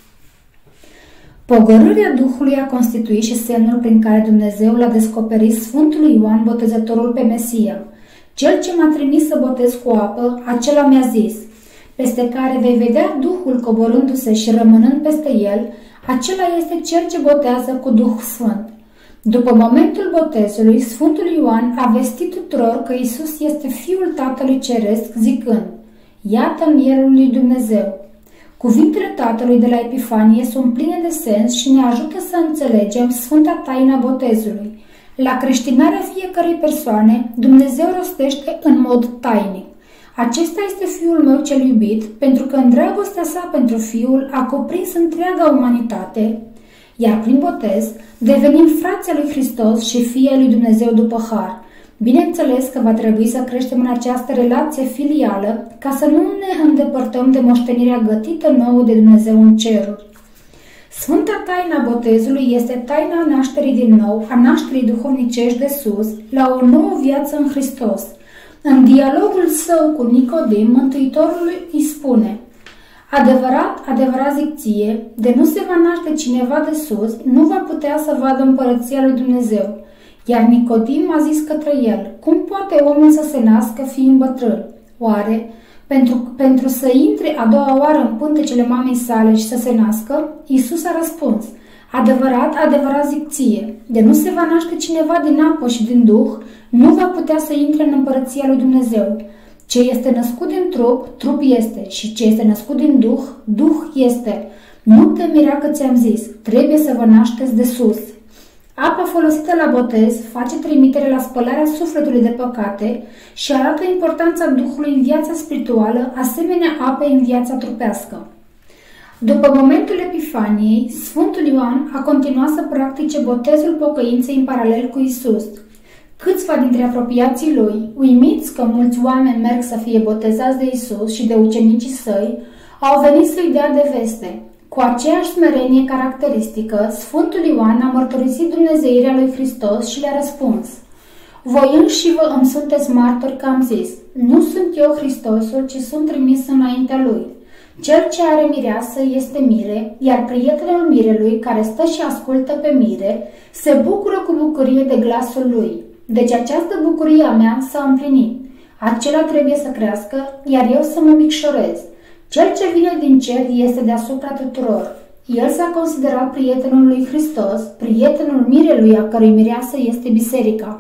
Pogorârea Duhului a constituit și semnul prin care Dumnezeu l-a descoperit Sfântului Ioan Botezătorul pe Mesia. Cel ce m-a trimis să botez cu apă, acela mi-a zis: peste care vei vedea Duhul coborându-se și rămânând peste el, acela este cel ce botează cu Duh Sfânt. După momentul botezului, Sfântul Ioan a vestit tuturor că Iisus este Fiul Tatălui Ceresc, zicând: Iată Mielul lui Dumnezeu. Cuvintele Tatălui de la Epifanie sunt pline de sens și ne ajută să înțelegem Sfânta Taina Botezului. La creștinarea fiecărei persoane, Dumnezeu rostește în mod tainic: Acesta este Fiul meu cel iubit, pentru că în dragostea sa pentru Fiul a cuprins întreaga umanitate, iar prin botez devenim frații lui Hristos și fii ai lui Dumnezeu după har. Bineînțeles că va trebui să creștem în această relație filială ca să nu ne îndepărtăm de moștenirea gătită nouă de Dumnezeu în ceruri. Sfânta taina botezului este taina nașterii din nou, a nașterii duhovnicești de sus, la o nouă viață în Hristos. În dialogul său cu Nicodim, Mântuitorul îi spune: Adevărat, adevărat zic ție, de nu se va naște cineva de sus, nu va putea să vadă împărăția lui Dumnezeu. Iar Nicodim a zis către el: Cum poate omul să se nască fiind bătrân? Oare pentru să intre a doua oară în pântecele mamei sale și să se nască? Iisus a răspuns: Adevărat, adevărat zic ție, de nu se va naște cineva din apă și din Duh, nu va putea să intre în împărăția lui Dumnezeu. Ce este născut din trup, trup este, și ce este născut din Duh, Duh este. Nu te mira că ți-am zis, trebuie să vă nașteți de sus. Apa folosită la botez face trimitere la spălarea sufletului de păcate și arată importanța Duhului în viața spirituală, asemenea apei în viața trupească. După momentul Epifaniei, Sfântul Ioan a continuat să practice botezul pocăinței în paralel cu Iisus. Câțiva dintre apropiații lui, uimiți că mulți oameni merg să fie botezați de Iisus și de ucenicii săi, au venit să-i dea de veste. Cu aceeași smerenie caracteristică, Sfântul Ioan a mărturisit dumnezeirea lui Hristos și le-a răspuns: Voi înși vă îmi sunteți martori că am zis: Nu sunt eu Hristosul, ci sunt trimis înaintea lui. Cel ce are mireasă este mire, iar prietenul mirelui, care stă și ascultă pe mire, se bucură cu bucurie de glasul lui. Deci această bucurie a mea s-a împlinit. Acela trebuie să crească, iar eu să mă micșorez. Cel ce vine din cer este deasupra tuturor. El s-a considerat prietenul lui Hristos, prietenul mirelui, a cărui mireasă este biserica.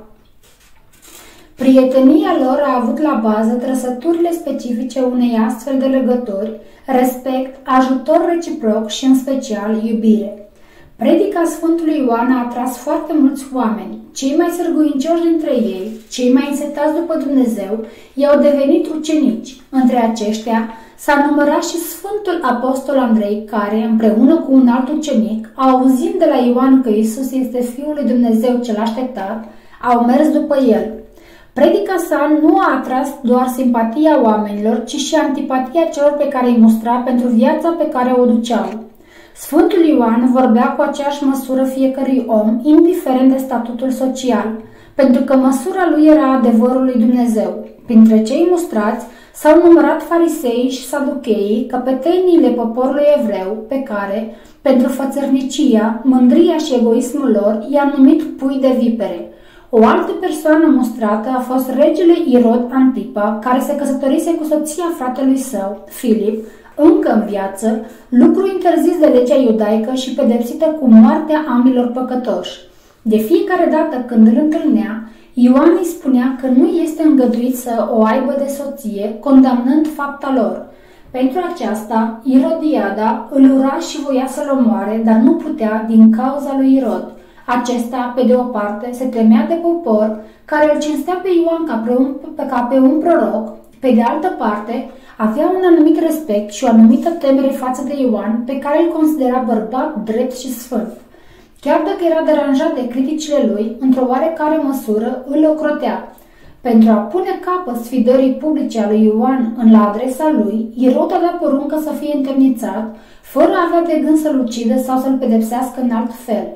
Prietenia lor a avut la bază trăsăturile specifice unei astfel de legături, respect, ajutor reciproc și, în special, iubire. Predica Sfântului Ioan a atras foarte mulți oameni. Cei mai sârguincioși dintre ei, cei mai însetați după Dumnezeu, i-au devenit ucenici. Între aceștia s-a numărat și Sfântul Apostol Andrei, care, împreună cu un alt ucenic, auzind de la Ioan că Iisus este Fiul lui Dumnezeu cel așteptat, au mers după el. Predica sa nu a atras doar simpatia oamenilor, ci și antipatia celor pe care îi mustra pentru viața pe care o duceau. Sfântul Ioan vorbea cu aceeași măsură fiecărui om, indiferent de statutul social, pentru că măsura lui era adevărul lui Dumnezeu. Printre cei mustrați s-au numărat farisei și saducheii, căpeteniile poporului evreu, pe care, pentru fățărnicia, mândria și egoismul lor, i-a numit pui de vipere. O altă persoană mustrată a fost regele Irod Antipa, care se căsătorise cu soția fratelui său, Filip, încă în viață, lucru interzis de legea iudaică și pedepsită cu moartea ambilor păcătoși. De fiecare dată când îl întâlnea, Ioan îi spunea că nu este îngăduit să o aibă de soție, condamnând fapta lor. Pentru aceasta, Irodiada îl ura și voia să-l omoare, dar nu putea din cauza lui Irod. Acesta, pe de o parte, se temea de popor, care îl cinstea pe Ioan ca pe un proroc, Pe de altă parte, avea un anumit respect și o anumită temere față de Ioan, pe care îl considera bărbat drept și sfânt. Chiar dacă era deranjat de criticile lui, într-o oarecare măsură îl ocrotea. Pentru a pune capăt sfidării publice a lui Ioan la adresa lui, Irod a dat poruncă să fie întemnițat, fără a avea de gând să-l ucidă sau să-l pedepsească în alt fel.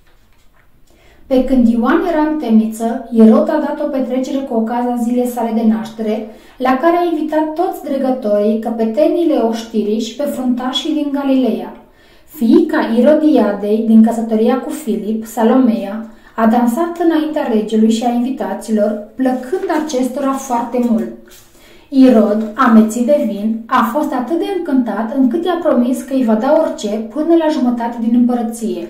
Pe când Ioan era în temniță, Irod a dat o petrecere cu ocazia zilei sale de naștere, la care a invitat toți dregătorii, căpetenile oștirii și pe fruntașii din Galileea. Fiica Irodiadei, din căsătoria cu Filip, Salomea, a dansat înaintea regelui și a invitaților, plăcând acestora foarte mult. Irod, amețit de vin, a fost atât de încântat încât i-a promis că îi va da orice până la jumătate din împărăție.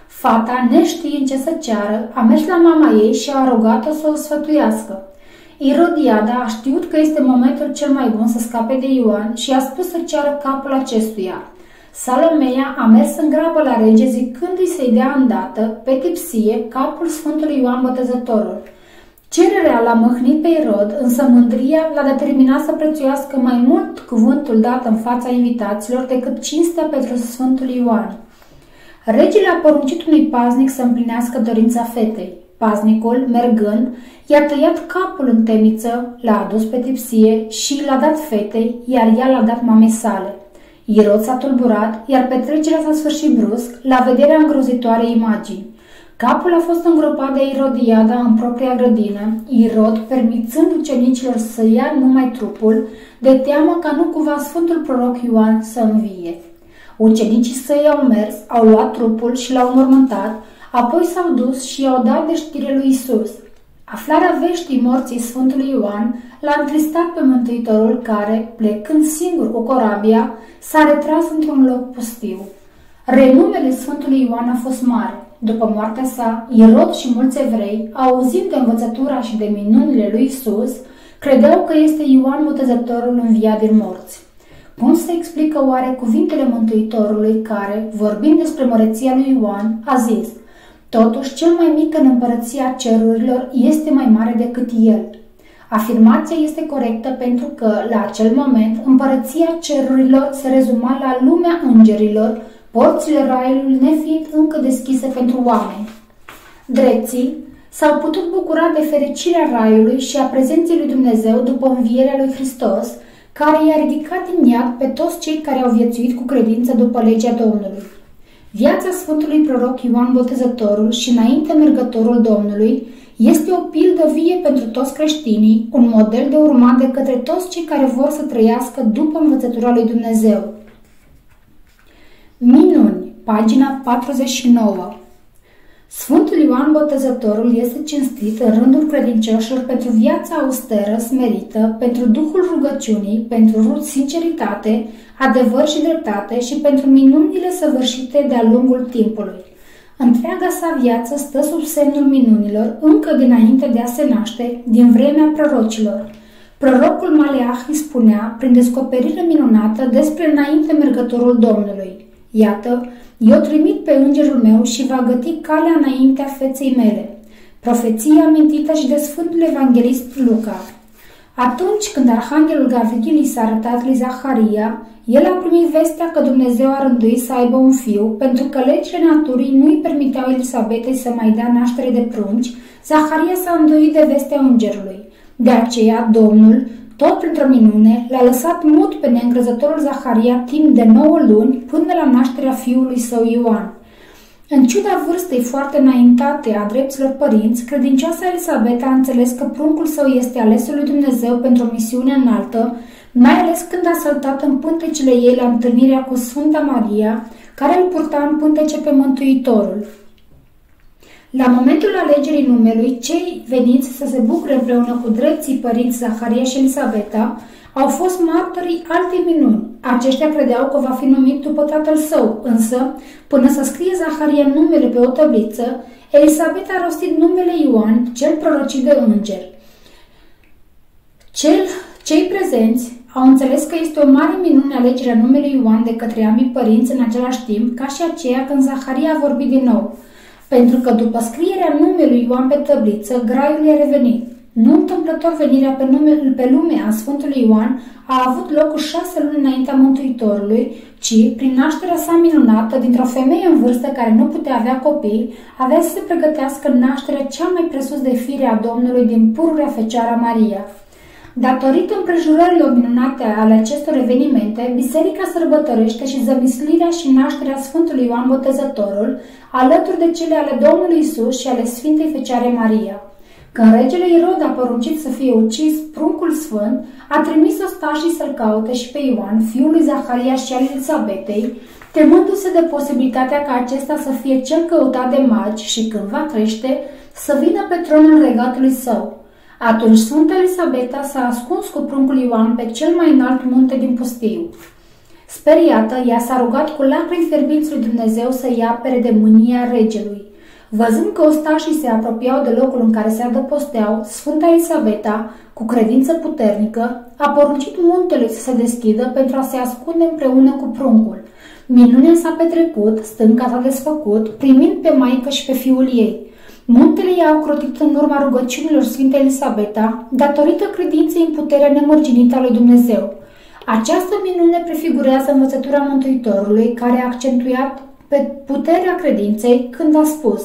Fata, neștiind ce să ceară, a mers la mama ei și a rugat-o să o sfătuiască. Irodiada a știut că este momentul cel mai bun să scape de Ioan și a spus să ceară capul acestuia. Salomea a mers în grabă la rege zicându-i să-i dea îndată, pe tipsie, capul Sfântului Ioan Botezătorul. Cererea l-a mâhnit pe Irod, însă mândria l-a determinat să prețuiască mai mult cuvântul dat în fața invitaților decât cinstea pentru Sfântul Ioan. Regele a poruncit unui paznic să împlinească dorința fetei. Paznicul, mergând, i-a tăiat capul în temniță, l-a adus pe tipsie și l-a dat fetei, iar ea l-a dat mamei sale. Irod s-a tulburat, iar petrecerea s-a sfârșit brusc, la vederea îngrozitoarei imagini. Capul a fost îngropat de Irodiada în propria grădină, Irod permițând ucenicilor să ia numai trupul, de teamă ca nu cumva Sfântul Proroc Ioan să învie. Ucenicii săi au mers, au luat trupul și l-au înmormântat, apoi s-au dus și i-au dat de știre lui Isus. Aflarea veștii morții Sfântului Ioan l-a întristat pe Mântuitorul care, plecând singur cu corabia, s-a retras într-un loc pustiu. Renumele Sfântului Ioan a fost mare. După moartea sa, Irod și mulți evrei, auzind de învățătura și de minunile lui Isus, credeau că este Ioan Botezătorul înviat din morți. Cum se explică oare cuvintele Mântuitorului care, vorbind despre măreția lui Ioan, a zis: totuși, cel mai mic în împărăția cerurilor este mai mare decât el. Afirmația este corectă pentru că, la acel moment, împărăția cerurilor se rezuma la lumea îngerilor, porțile raiului nefiind încă deschise pentru oameni. Drepții s-au putut bucura de fericirea raiului și a prezenței lui Dumnezeu după învierea lui Hristos, care i-a ridicat din iad pe toți cei care au viețuit cu credință după legea Domnului. Viața Sfântului Proroc Ioan Botezătorul și înainte mergătorul Domnului este o pildă vie pentru toți creștinii, un model de urmat de către toți cei care vor să trăiască după învățătura lui Dumnezeu. Minuni, pagina 49. Sfântul Ioan Botezătorul este cinstit în rândul credincioșilor pentru viața austeră, smerită, pentru duhul rugăciunii, pentru sinceritate, adevăr și dreptate și pentru minunile săvârșite de-a lungul timpului. Întreaga sa viață stă sub semnul minunilor, încă dinainte de a se naște, din vremea prorocilor. Prorocul Maleahi spunea, prin descoperire minunată, despre înainte mergătorul Domnului: iată, eu trimit pe îngerul meu și va găti calea înaintea feței mele. Profeția amintită și de Sfântul Evanghelist Luca. Atunci când Arhanghelul Gavril i s-a arătat lui Zaharia, el a primit vestea că Dumnezeu a rânduit să aibă un fiu, pentru că legile naturii nu îi permiteau Elisabetei să mai dea naștere de prunci. Zaharia s-a îndoit de vestea îngerului. De aceea, Domnul, tot printr-o minune, l-a lăsat mut pe neîncrezătorul Zaharia timp de 9 luni până la nașterea fiului său Ioan. În ciuda vârstei foarte înaintate a drepților părinți, credincioasa Elisabeta a înțeles că pruncul său este alesul lui Dumnezeu pentru o misiune înaltă, mai ales când a săltat în pântecele ei la întâlnirea cu Sfânta Maria, care îl purta în pântece pe Mântuitorul. La momentul alegerii numelui, cei veniți să se bucure împreună cu drepții părinți Zaharia și Elisabeta au fost martorii alte minuni. Aceștia credeau că va fi numit după tatăl său, însă, până să scrie Zaharia numele pe o tabliță, Elisabeta a rostit numele Ioan, cel prorocit de înger. Cei prezenți au înțeles că este o mare minune alegerea numelui Ioan de către ambii părinți în același timp, ca și aceea când Zaharia a vorbit din nou, pentru că după scrierea numelui Ioan pe tabliță, graiul i-a revenit. Nu întâmplător venirea pe lume a Sfântului Ioan a avut loc cu 6 luni înaintea Mântuitorului, ci, prin nașterea sa minunată dintr-o femeie în vârstă care nu putea avea copii, avea să se pregătească nașterea cea mai presus de fire a Domnului din pururea Fecioara Maria. Datorită împrejurărilor minunate ale acestor evenimente, Biserica sărbătorește și zămislirea și nașterea Sfântului Ioan Botezătorul, alături de cele ale Domnului Isus și ale Sfintei Fecioare Maria. Când regele Irod a poruncit să fie ucis pruncul sfânt, a trimis ostașii să-l caute și pe Ioan, fiul lui Zaharia și al Elisabetei, temându-se de posibilitatea ca acesta să fie cel căutat de magi și, când va crește, să vină pe tronul regatului său. Atunci Sfânta Elisabeta s-a ascuns cu pruncul Ioan pe cel mai înalt munte din pustiu. Speriată, ea s-a rugat cu lacrimi fierbinți lui Dumnezeu să-i apere de mânia regelui. Văzând că ostașii se apropiau de locul în care se adăposteau, Sfânta Elisabeta, cu credință puternică, a poruncit muntelui să se deschidă pentru a se ascunde împreună cu pruncul. Minunea s-a petrecut, stânca s-a desfăcut, primind pe maică și pe fiul ei. Muntele i-a ocrotit în urma rugăciunilor Sfintei Elisabeta, datorită credinței în puterea nemărginită a lui Dumnezeu. Această minune prefigurează învățătura Mântuitorului, care a accentuat pe puterea credinței când a spus: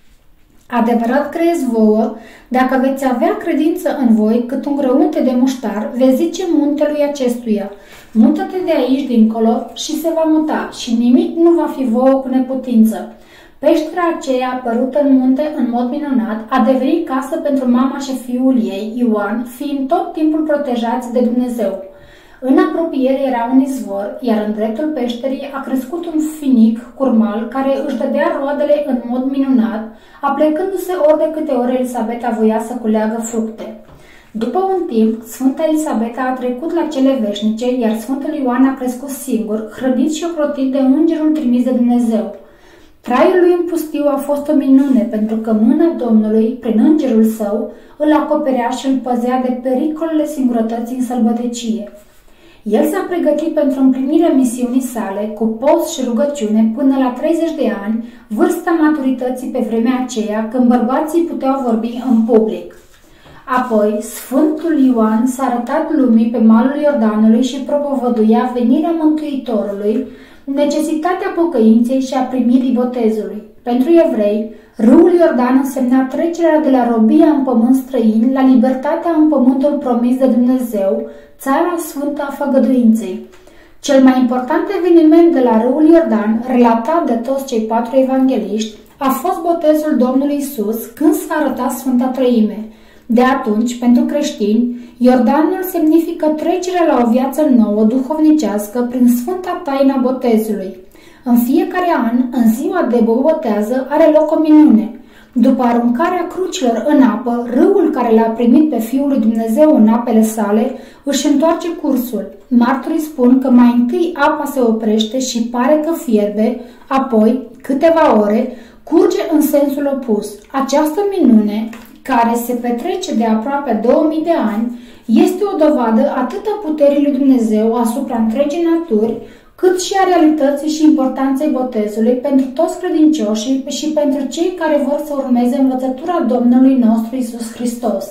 adevărat credeți vouă, dacă veți avea credință în voi cât un grăunte de muștar, veți zice muntelui acestuia: mută-te de aici dincolo și se va muta și nimic nu va fi vouă cu neputință. Peștera aceea, apărută în munte în mod minunat, a devenit casă pentru mama și fiul ei, Ioan, fiind tot timpul protejați de Dumnezeu. În apropiere era un izvor, iar în dreptul peșterii a crescut un finic curmal care își dădea roadele în mod minunat, aplecându-se ori de câte ori Elisabeta voia să culeagă fructe. După un timp, Sfânta Elisabeta a trecut la cele veșnice, iar Sfântul Ioan a crescut singur, hrănit și ocrotit de îngerul trimis de Dumnezeu. Traiul lui în pustiu a fost o minune, pentru că mâna Domnului, prin îngerul său, îl acoperea și îl păzea de pericolele singurătății în sălbăticie. El s-a pregătit pentru împlinirea misiunii sale, cu post și rugăciune, până la 30 de ani, vârsta maturității pe vremea aceea, când bărbații puteau vorbi în public. Apoi, Sfântul Ioan s-a arătat lumii pe malul Iordanului și propovăduia venirea Mântuitorului, necesitatea pocăinței și a primirii botezului. Pentru evrei, râul Iordan însemna trecerea de la robia în pământ străin la libertatea în pământul promis de Dumnezeu, țara sfântă a făgăduinței. Cel mai important eveniment de la râul Iordan, relatat de toți cei 4 evangeliști, a fost botezul Domnului Isus când s-a arătat Sfânta Treime. De atunci, pentru creștini, Iordanul semnifică trecerea la o viață nouă, duhovnicească, prin sfânta taina botezului. În fiecare an, în ziua de botează, are loc o minune. După aruncarea crucilor în apă, râul care l-a primit pe Fiul lui Dumnezeu în apele sale își întoarce cursul. Martorii spun că mai întâi apa se oprește și pare că fierbe, apoi, câteva ore, curge în sensul opus. Această minune, care se petrece de aproape 2000 de ani, este o dovadă atât a puterii lui Dumnezeu asupra întregii naturi, cât și a realității și importanței botezului pentru toți credincioșii și pentru cei care vor să urmeze învățătura Domnului nostru Iisus Hristos.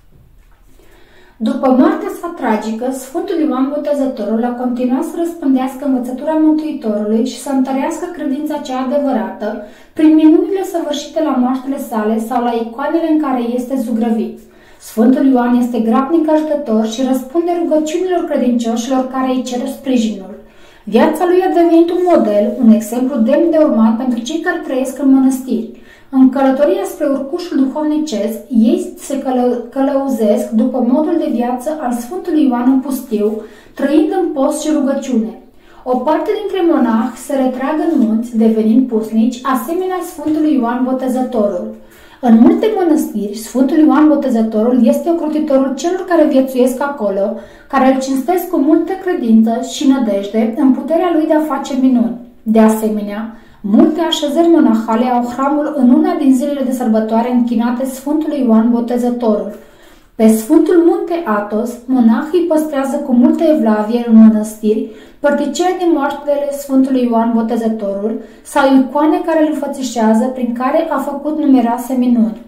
După moartea sa tragică, Sfântul Ioan Botezătorul a continuat să răspândească învățătura Mântuitorului și să întărească credința cea adevărată prin minunile săvârșite la moaștele sale sau la icoanele în care este zugrăvit. Sfântul Ioan este grabnic ajutător și răspunde rugăciunilor credincioșilor care îi cer sprijinul. Viața lui a devenit un model, un exemplu demn de urmat pentru cei care trăiesc în mănăstiri. În călătoria spre urcușul duhovnicesc, ei se călăuzesc după modul de viață al Sfântului Ioan în pustiu, trăind în post și rugăciune. O parte dintre monahi se retrag în munți, devenind pusnici, asemenea Sfântului Ioan Botezătorul. În multe mănăstiri, Sfântul Ioan Botezătorul este ocrotitorul celor care viețuiesc acolo, care îl cinstesc cu multă credință și nădejde în puterea lui de a face minuni. De asemenea, multe așezări monahale au hramul în una din zilele de sărbătoare închinate Sfântului Ioan Botezătorul. Pe Sfântul Munte Athos, monahii păstrează cu multă evlavie în mănăstiri părticele din moaștele Sfântului Ioan Botezătorul sau icoane care îl înfățișează, prin care a făcut numeroase minuni.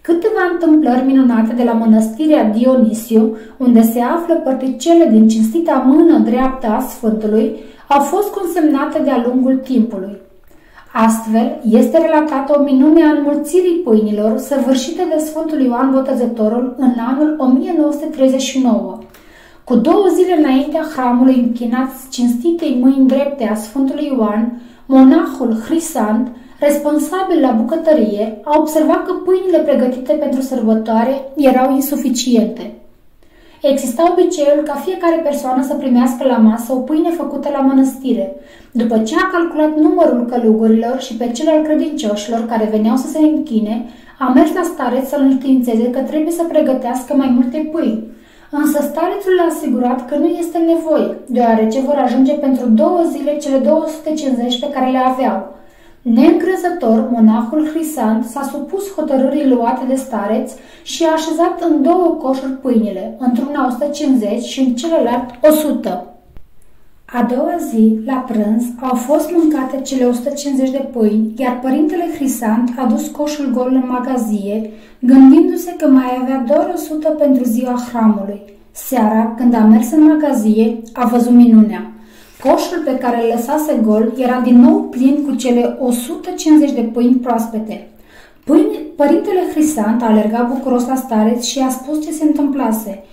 Câteva întâmplări minunate de la mănăstirea Dionisiu, unde se află părticele din cinstita mână dreaptă a Sfântului, au fost consemnate de-a lungul timpului. Astfel, este relatată o minune a înmulțirii pâinilor săvârșite de Sfântul Ioan Botezătorul în anul 1939. Cu 2 zile înaintea hramului închinat cinstitei mâini drepte a Sfântului Ioan, monahul Hrisant, responsabil la bucătărie, a observat că pâinile pregătite pentru sărbătoare erau insuficiente. Exista obiceiul ca fiecare persoană să primească la masă o pâine făcută la mănăstire. După ce a calculat numărul călugărilor și pe cel al credincioșilor care veneau să se închine, a mers la stareț să-l înștiințeze că trebuie să pregătească mai multe pâini. Însă starețul le-a asigurat că nu este nevoie, deoarece vor ajunge pentru 2 zile cele 250 pe care le aveau. Neîncrezător, monahul Hrisant s-a supus hotărârii luate de stareț și a așezat în 2 coșuri pâinile, într-una 150 și în celălalt 100. A doua zi, la prânz, au fost mâncate cele 150 de pâini, iar părintele Hrisant a dus coșul gol în magazie, gândindu-se că mai avea doar 100 pentru ziua hramului. Seara, când a mers în magazie, a văzut minunea. Coșul pe care îl lăsase gol era din nou plin cu cele 150 de pâini proaspete. Părintele Hrisant a alergat bucuros la stareț și a spus ce se întâmplase.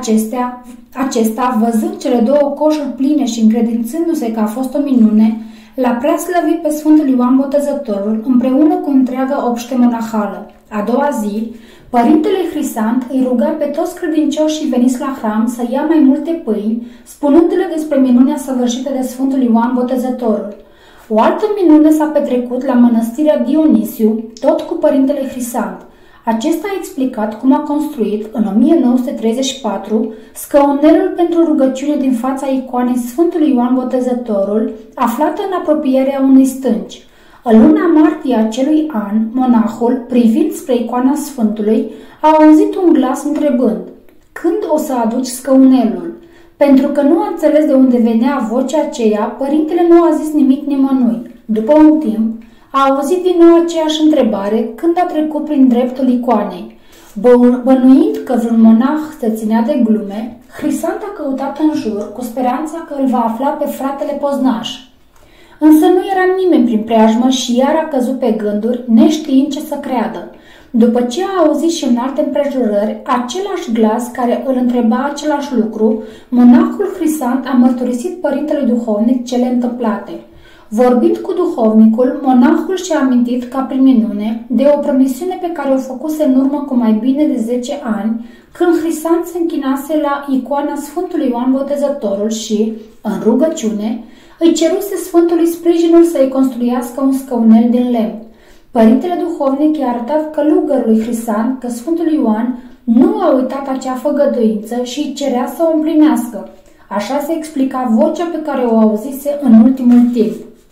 Acesta, văzând cele 2 coșuri pline și încredințându-se că a fost o minune, l-a preaslăvit pe Sfântul Ioan Botezătorul împreună cu întreaga obște monahală. A doua zi, părintele Hrisant îi ruga pe toți credincioșii veniți la hram să ia mai multe pâini, spunându-le despre minunea săvârșită de Sfântul Ioan Botezătorul. O altă minune s-a petrecut la mănăstirea Dionisiu, tot cu părintele Hrisant. Acesta a explicat cum a construit, în 1934, scaunelul pentru rugăciune din fața icoanei Sfântului Ioan Botezătorul, aflată în apropierea unei stânci. În luna martie acelui an, monahul, privind spre icoana Sfântului, a auzit un glas întrebând: "Când o să aduci scăunelul?" Pentru că nu a înțeles de unde venea vocea aceea, părintele nu a zis nimic nimănui. După un timp, a auzit din nou aceeași întrebare când a trecut prin dreptul icoanei. Bănuind că vreun monah se ținea de glume, Hrisant a căutat în jur cu speranța că îl va afla pe fratele poznaș. Însă nu era nimeni prin preajmă și iar a căzut pe gânduri, neștiind ce să creadă. După ce a auzit și în alte împrejurări același glas care îl întreba același lucru, monahul Hrisant a mărturisit părintelui duhovnic cele întâmplate. Vorbind cu duhovnicul, monahul și-a amintit ca prin minune de o promisiune pe care o făcuse în urmă cu mai bine de 10 ani, când Hrisant se închinase la icoana Sfântului Ioan Botezătorul și, în rugăciune, îi ceruse Sfântului sprijinul să-i construiască un scăunel din lemn. Părintele duhovnic i-a arătat călugărului Hrisant că Sfântul Ioan nu a uitat acea făgăduință și îi cerea să o împlinească. Așa se explica vocea pe care o auzise în ultimul timp.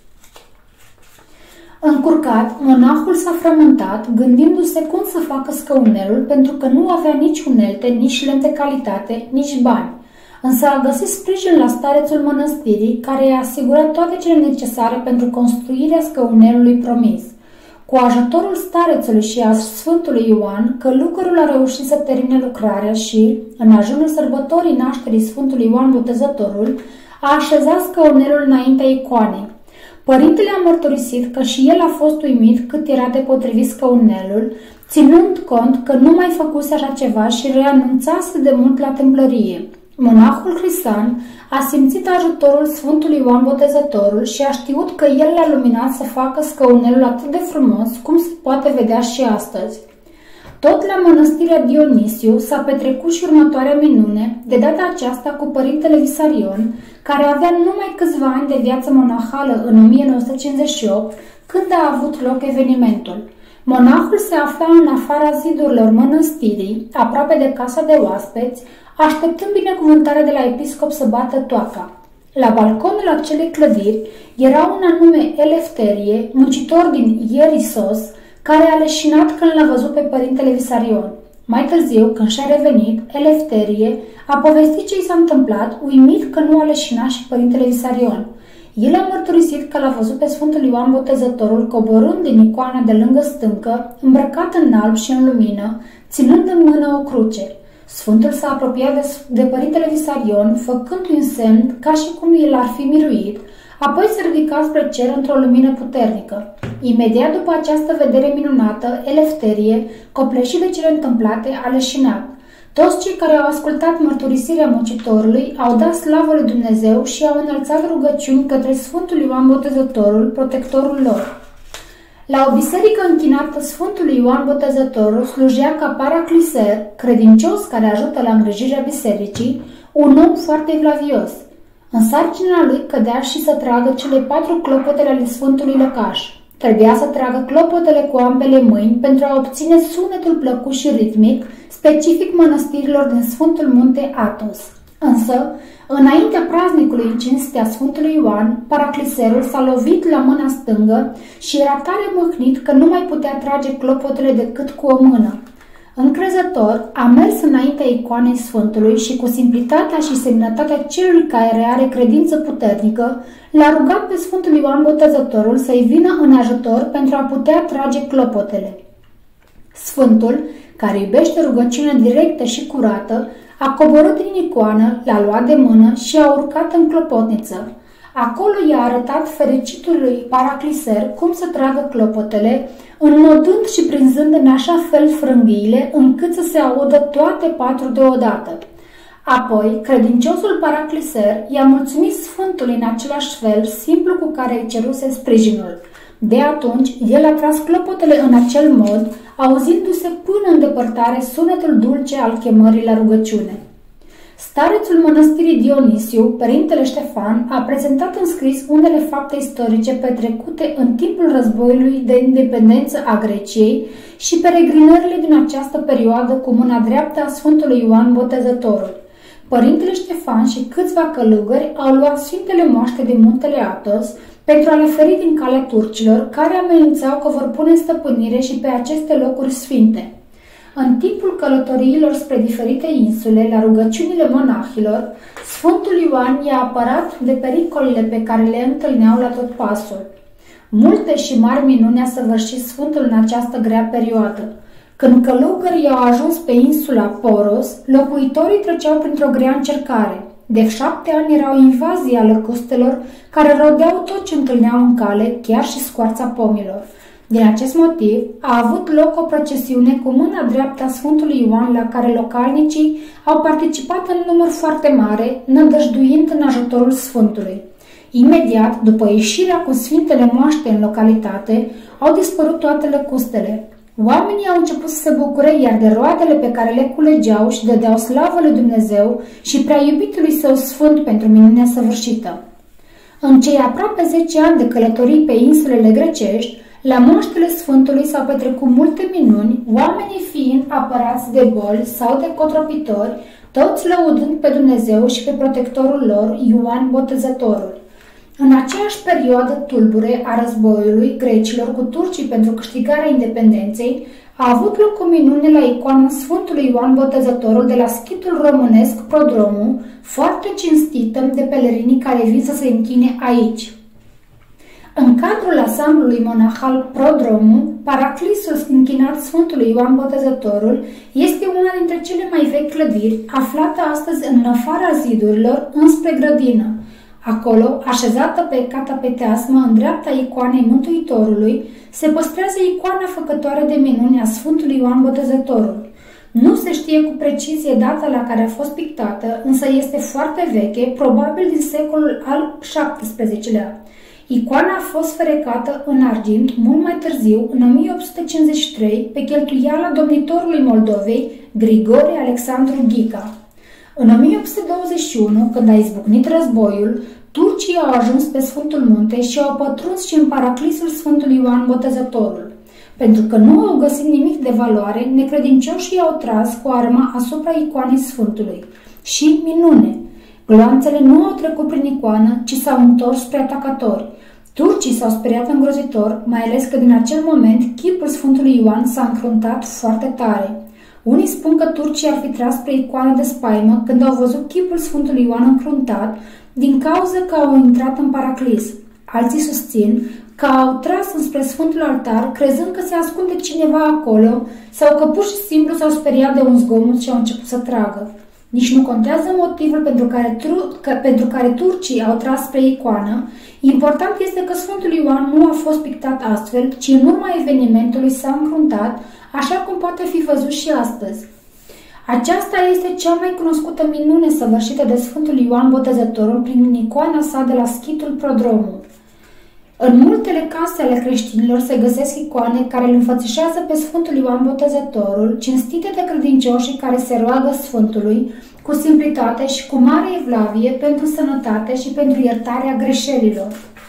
Încurcat, monahul s-a frământat, gândindu-se cum să facă scăunelul, pentru că nu avea nici unelte, nici lemn de calitate, nici bani. Însă a găsit sprijin la starețul mănăstirii, care i-a asigurat toate cele necesare pentru construirea scăunelului promis. Cu ajutorul starețului și a Sfântului Ioan, călugărul a reușit să termine lucrarea și, în ajunul sărbătorii nașterii Sfântului Ioan Botezătorul, a așezat scăunelul înaintea icoanei. Părintele a mărturisit că și el a fost uimit cât era de potrivit scăunelul, ținând cont că nu mai făcuse așa ceva și renunțase de mult la templărie. Monahul Hrisant a simțit ajutorul Sfântului Ioan Botezătorul și a știut că el l-a luminat să facă scăunelul atât de frumos cum se poate vedea și astăzi. Tot la mănăstirea Dionisiu s-a petrecut și următoarea minune, de data aceasta cu părintele Visarion, care avea numai câțiva ani de viață monahală în 1958, când a avut loc evenimentul. Monahul se afla în afara zidurilor mănăstirii, aproape de casa de oaspeți, așteptând binecuvântarea de la episcop să bată toaca. La balconul acelei clădiri era un anume Elefterie, muncitor din Ierisos, care a leșinat când l-a văzut pe părintele Visarion. Mai târziu, când și-a revenit, Elefterie a povestit ce i s-a întâmplat, uimit că nu a leșinat și părintele Visarion. El a mărturisit că l-a văzut pe Sfântul Ioan Botezătorul coborând din icoana de lângă stâncă, îmbrăcat în alb și în lumină, ținând în mână o cruce. Sfântul s-a apropiat de părintele Visarion, făcându-i un semn ca și cum el ar fi miruit, apoi se ridica spre cer într-o lumină puternică. Imediat după această vedere minunată, Elefterie, copleșit de cele întâmplate, a leșinat. Toți cei care au ascultat mărturisirea muncitorului au dat slavă lui Dumnezeu și au înălțat rugăciuni către Sfântul Ioan Botezătorul, protectorul lor. La o biserică închinată Sfântului Ioan Botezătorul slujea ca paracliser, credincios care ajută la îngrijirea bisericii, un om foarte evlavios. În sarcina lui cădea și să tragă cele 4 clopotele ale Sfântului Lăcaș. Trebuia să tragă clopotele cu ambele mâini pentru a obține sunetul plăcut și ritmic, specific mănăstirilor din Sfântul Munte Athos. Însă, înaintea praznicului în cinstea Sfântului Ioan, paracliserul s-a lovit la mâna stângă și era tare mâhnit că nu mai putea trage clopotele decât cu o mână. Încrezător, a mers înaintea icoanei Sfântului și cu simplitatea și seninătatea celui care are credință puternică, l-a rugat pe Sfântul Ioan Botezătorul să-i vină în ajutor pentru a putea trage clopotele. Sfântul, care iubește rugăciunea directă și curată, a coborât din icoană, l-a luat de mână și a urcat în clopotniță. Acolo i-a arătat fericitului paracliser cum să tragă clopotele, înnodând și prinzând în așa fel frânghiile încât să se audă toate 4 deodată. Apoi, credinciosul paracliser i-a mulțumit Sfântului în același fel, simplu cu care îi ceruse sprijinul. De atunci, el a tras clopotele în acel mod, auzindu-se până în depărtare sunetul dulce al chemării la rugăciune. Starețul mănăstirii Dionisiu, părintele Ștefan, a prezentat în scris unele fapte istorice petrecute în timpul războiului de independență a Greciei și peregrinările din această perioadă cu mâna dreaptă a Sfântului Ioan Botezătorul. Părintele Ștefan și câțiva călugări au luat Sfintele Moaște din muntele Athos pentru a le feri din calea turcilor, care amenințau că vor pune în stăpânire și pe aceste locuri sfinte. În timpul călătoriilor spre diferite insule, la rugăciunile monahilor, Sfântul Ioan i-a apărat de pericolele pe care le întâlneau la tot pasul. Multe și mari minuni a săvârșit Sfântul în această grea perioadă. Când călugării au ajuns pe insula Poros, locuitorii treceau printr-o grea încercare. De 7 ani era o invazie a lăcustelor care rodeau tot ce întâlneau în cale, chiar și scoarța pomilor. Din acest motiv, a avut loc o procesiune cu mâna dreaptă a Sfântului Ioan, la care localnicii au participat în număr foarte mare, nădăjduind în ajutorul Sfântului. Imediat, după ieșirea cu Sfintele Moaște în localitate, au dispărut toate lăcustele. Oamenii au început să se bucure iar de roadele pe care le culegeau și dădeau slavă lui Dumnezeu și prea iubitului său sfânt pentru minunea săvârșită. În cei aproape 10 ani de călătorii pe insulele grecești, la moaștele Sfântului s-au petrecut multe minuni, oamenii fiind apărați de boli sau de cotropitori, toți lăudând pe Dumnezeu și pe protectorul lor, Ioan Botezătorul. În aceeași perioadă tulbure a războiului grecilor cu turcii pentru câștigarea independenței, a avut loc o minune la icoana Sfântului Ioan Botezătorul de la schitul românesc Prodromul, foarte cinstită de pelerinii care vin să se închine aici. În cadrul ansamblului monahal Prodromul, paraclisul închinat Sfântului Ioan Botezătorul este una dintre cele mai vechi clădiri, aflată astăzi în afara zidurilor, înspre grădină. Acolo, așezată pe catapeteasmă în dreapta icoanei Mântuitorului, se păstrează icoana făcătoare de minuni a Sfântului Ioan Botezătorul. Nu se știe cu precizie data la care a fost pictată, însă este foarte veche, probabil din secolul al XVII-lea. Icoana a fost ferecată în argint mult mai târziu, în 1853, pe cheltuiala domnitorului Moldovei, Grigore Alexandru Ghica. În 1821, când a izbucnit războiul, turcii au ajuns pe Sfântul Munte și au pătruns și în paraclisul Sfântului Ioan Botezătorul. Pentru că nu au găsit nimic de valoare, necredincioșii au tras cu arma asupra icoanei Sfântului. Și minune! Gloanțele nu au trecut prin icoană, ci s-au întors spre atacatori. Turcii s-au speriat îngrozitor, mai ales că din acel moment chipul Sfântului Ioan s-a încruntat foarte tare. Unii spun că turcii ar fi tras spre icoană de spaimă când au văzut chipul Sfântului Ioan încruntat, din cauza că au intrat în paraclis. Alții susțin că au tras înspre Sfântul Altar, crezând că se ascunde cineva acolo sau că pur și simplu s-au speriat de un zgomot și au început să tragă. Nici nu contează motivul pentru care turcii au tras spre icoană. Important este că Sfântul Ioan nu a fost pictat astfel, ci în urma evenimentului s-a încruntat, așa cum poate fi văzut și astăzi. Aceasta este cea mai cunoscută minune săvârșită de Sfântul Ioan Botezătorul prin icoana sa de la schitul Prodromul. În multele case ale creștinilor se găsesc icoane care îl înfățișează pe Sfântul Ioan Botezătorul, cinstite de credincioșii care se roagă Sfântului cu simplitate și cu mare evlavie pentru sănătate și pentru iertarea greșelilor.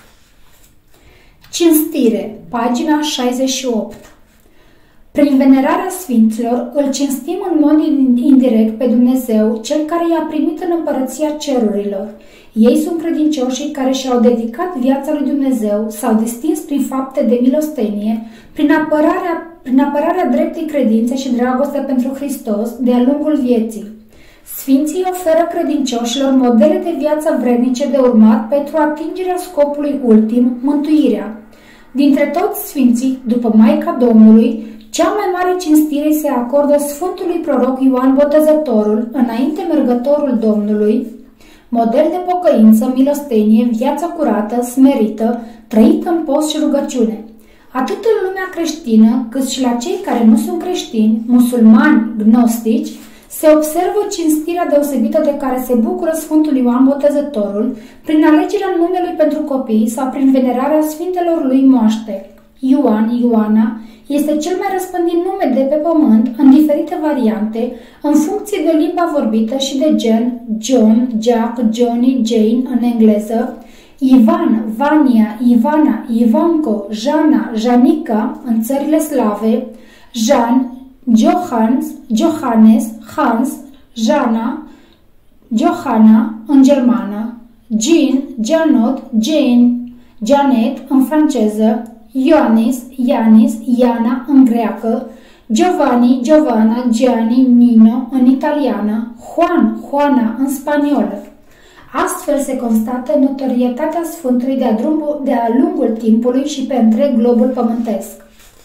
Cinstire, pagina 68. Prin venerarea sfinților îl cinstim în mod indirect pe Dumnezeu, cel care i-a primit în împărăția cerurilor. Ei sunt credincioșii care și-au dedicat viața lui Dumnezeu, s-au distins prin fapte de milostenie, prin apărarea dreptei credințe și dragoste pentru Hristos de-a lungul vieții. Sfinții oferă credincioșilor modele de viață vrednice de urmat pentru atingerea scopului ultim, mântuirea. Dintre toți sfinții, după Maica Domnului, cea mai mare cinstire se acordă Sfântului Proroc Ioan Botezătorul, înainte mergătorul Domnului, model de pocăință, milostenie, viață curată, smerită, trăită în post și rugăciune. Atât în lumea creștină, cât și la cei care nu sunt creștini, musulmani, gnostici, se observă cinstirea deosebită de care se bucură Sfântul Ioan Botezătorul prin alegerea numelui pentru copii sau prin venerarea sfintelor lui moaște. Ioan, Ioana, este cel mai răspândit nume de pe pământ în diferite variante, în funcție de limba vorbită și de gen: John, Jack, Johnny, Jane în engleză, Ivan, Vania, Ivana, Ivanco, Jana, Janica în țările slave, Jean, Johannes, Hans, Jana, Johanna în germană, Jean, Janot, Jane, Janet în franceză, Ioanis, Ianis, Iana în greacă, Giovanni, Giovanna, Gianni, Nino în italiană, Juan, Juana în spaniolă. Astfel se constată notorietatea Sfântului de-a lungul timpului și pe întreg globul pământesc.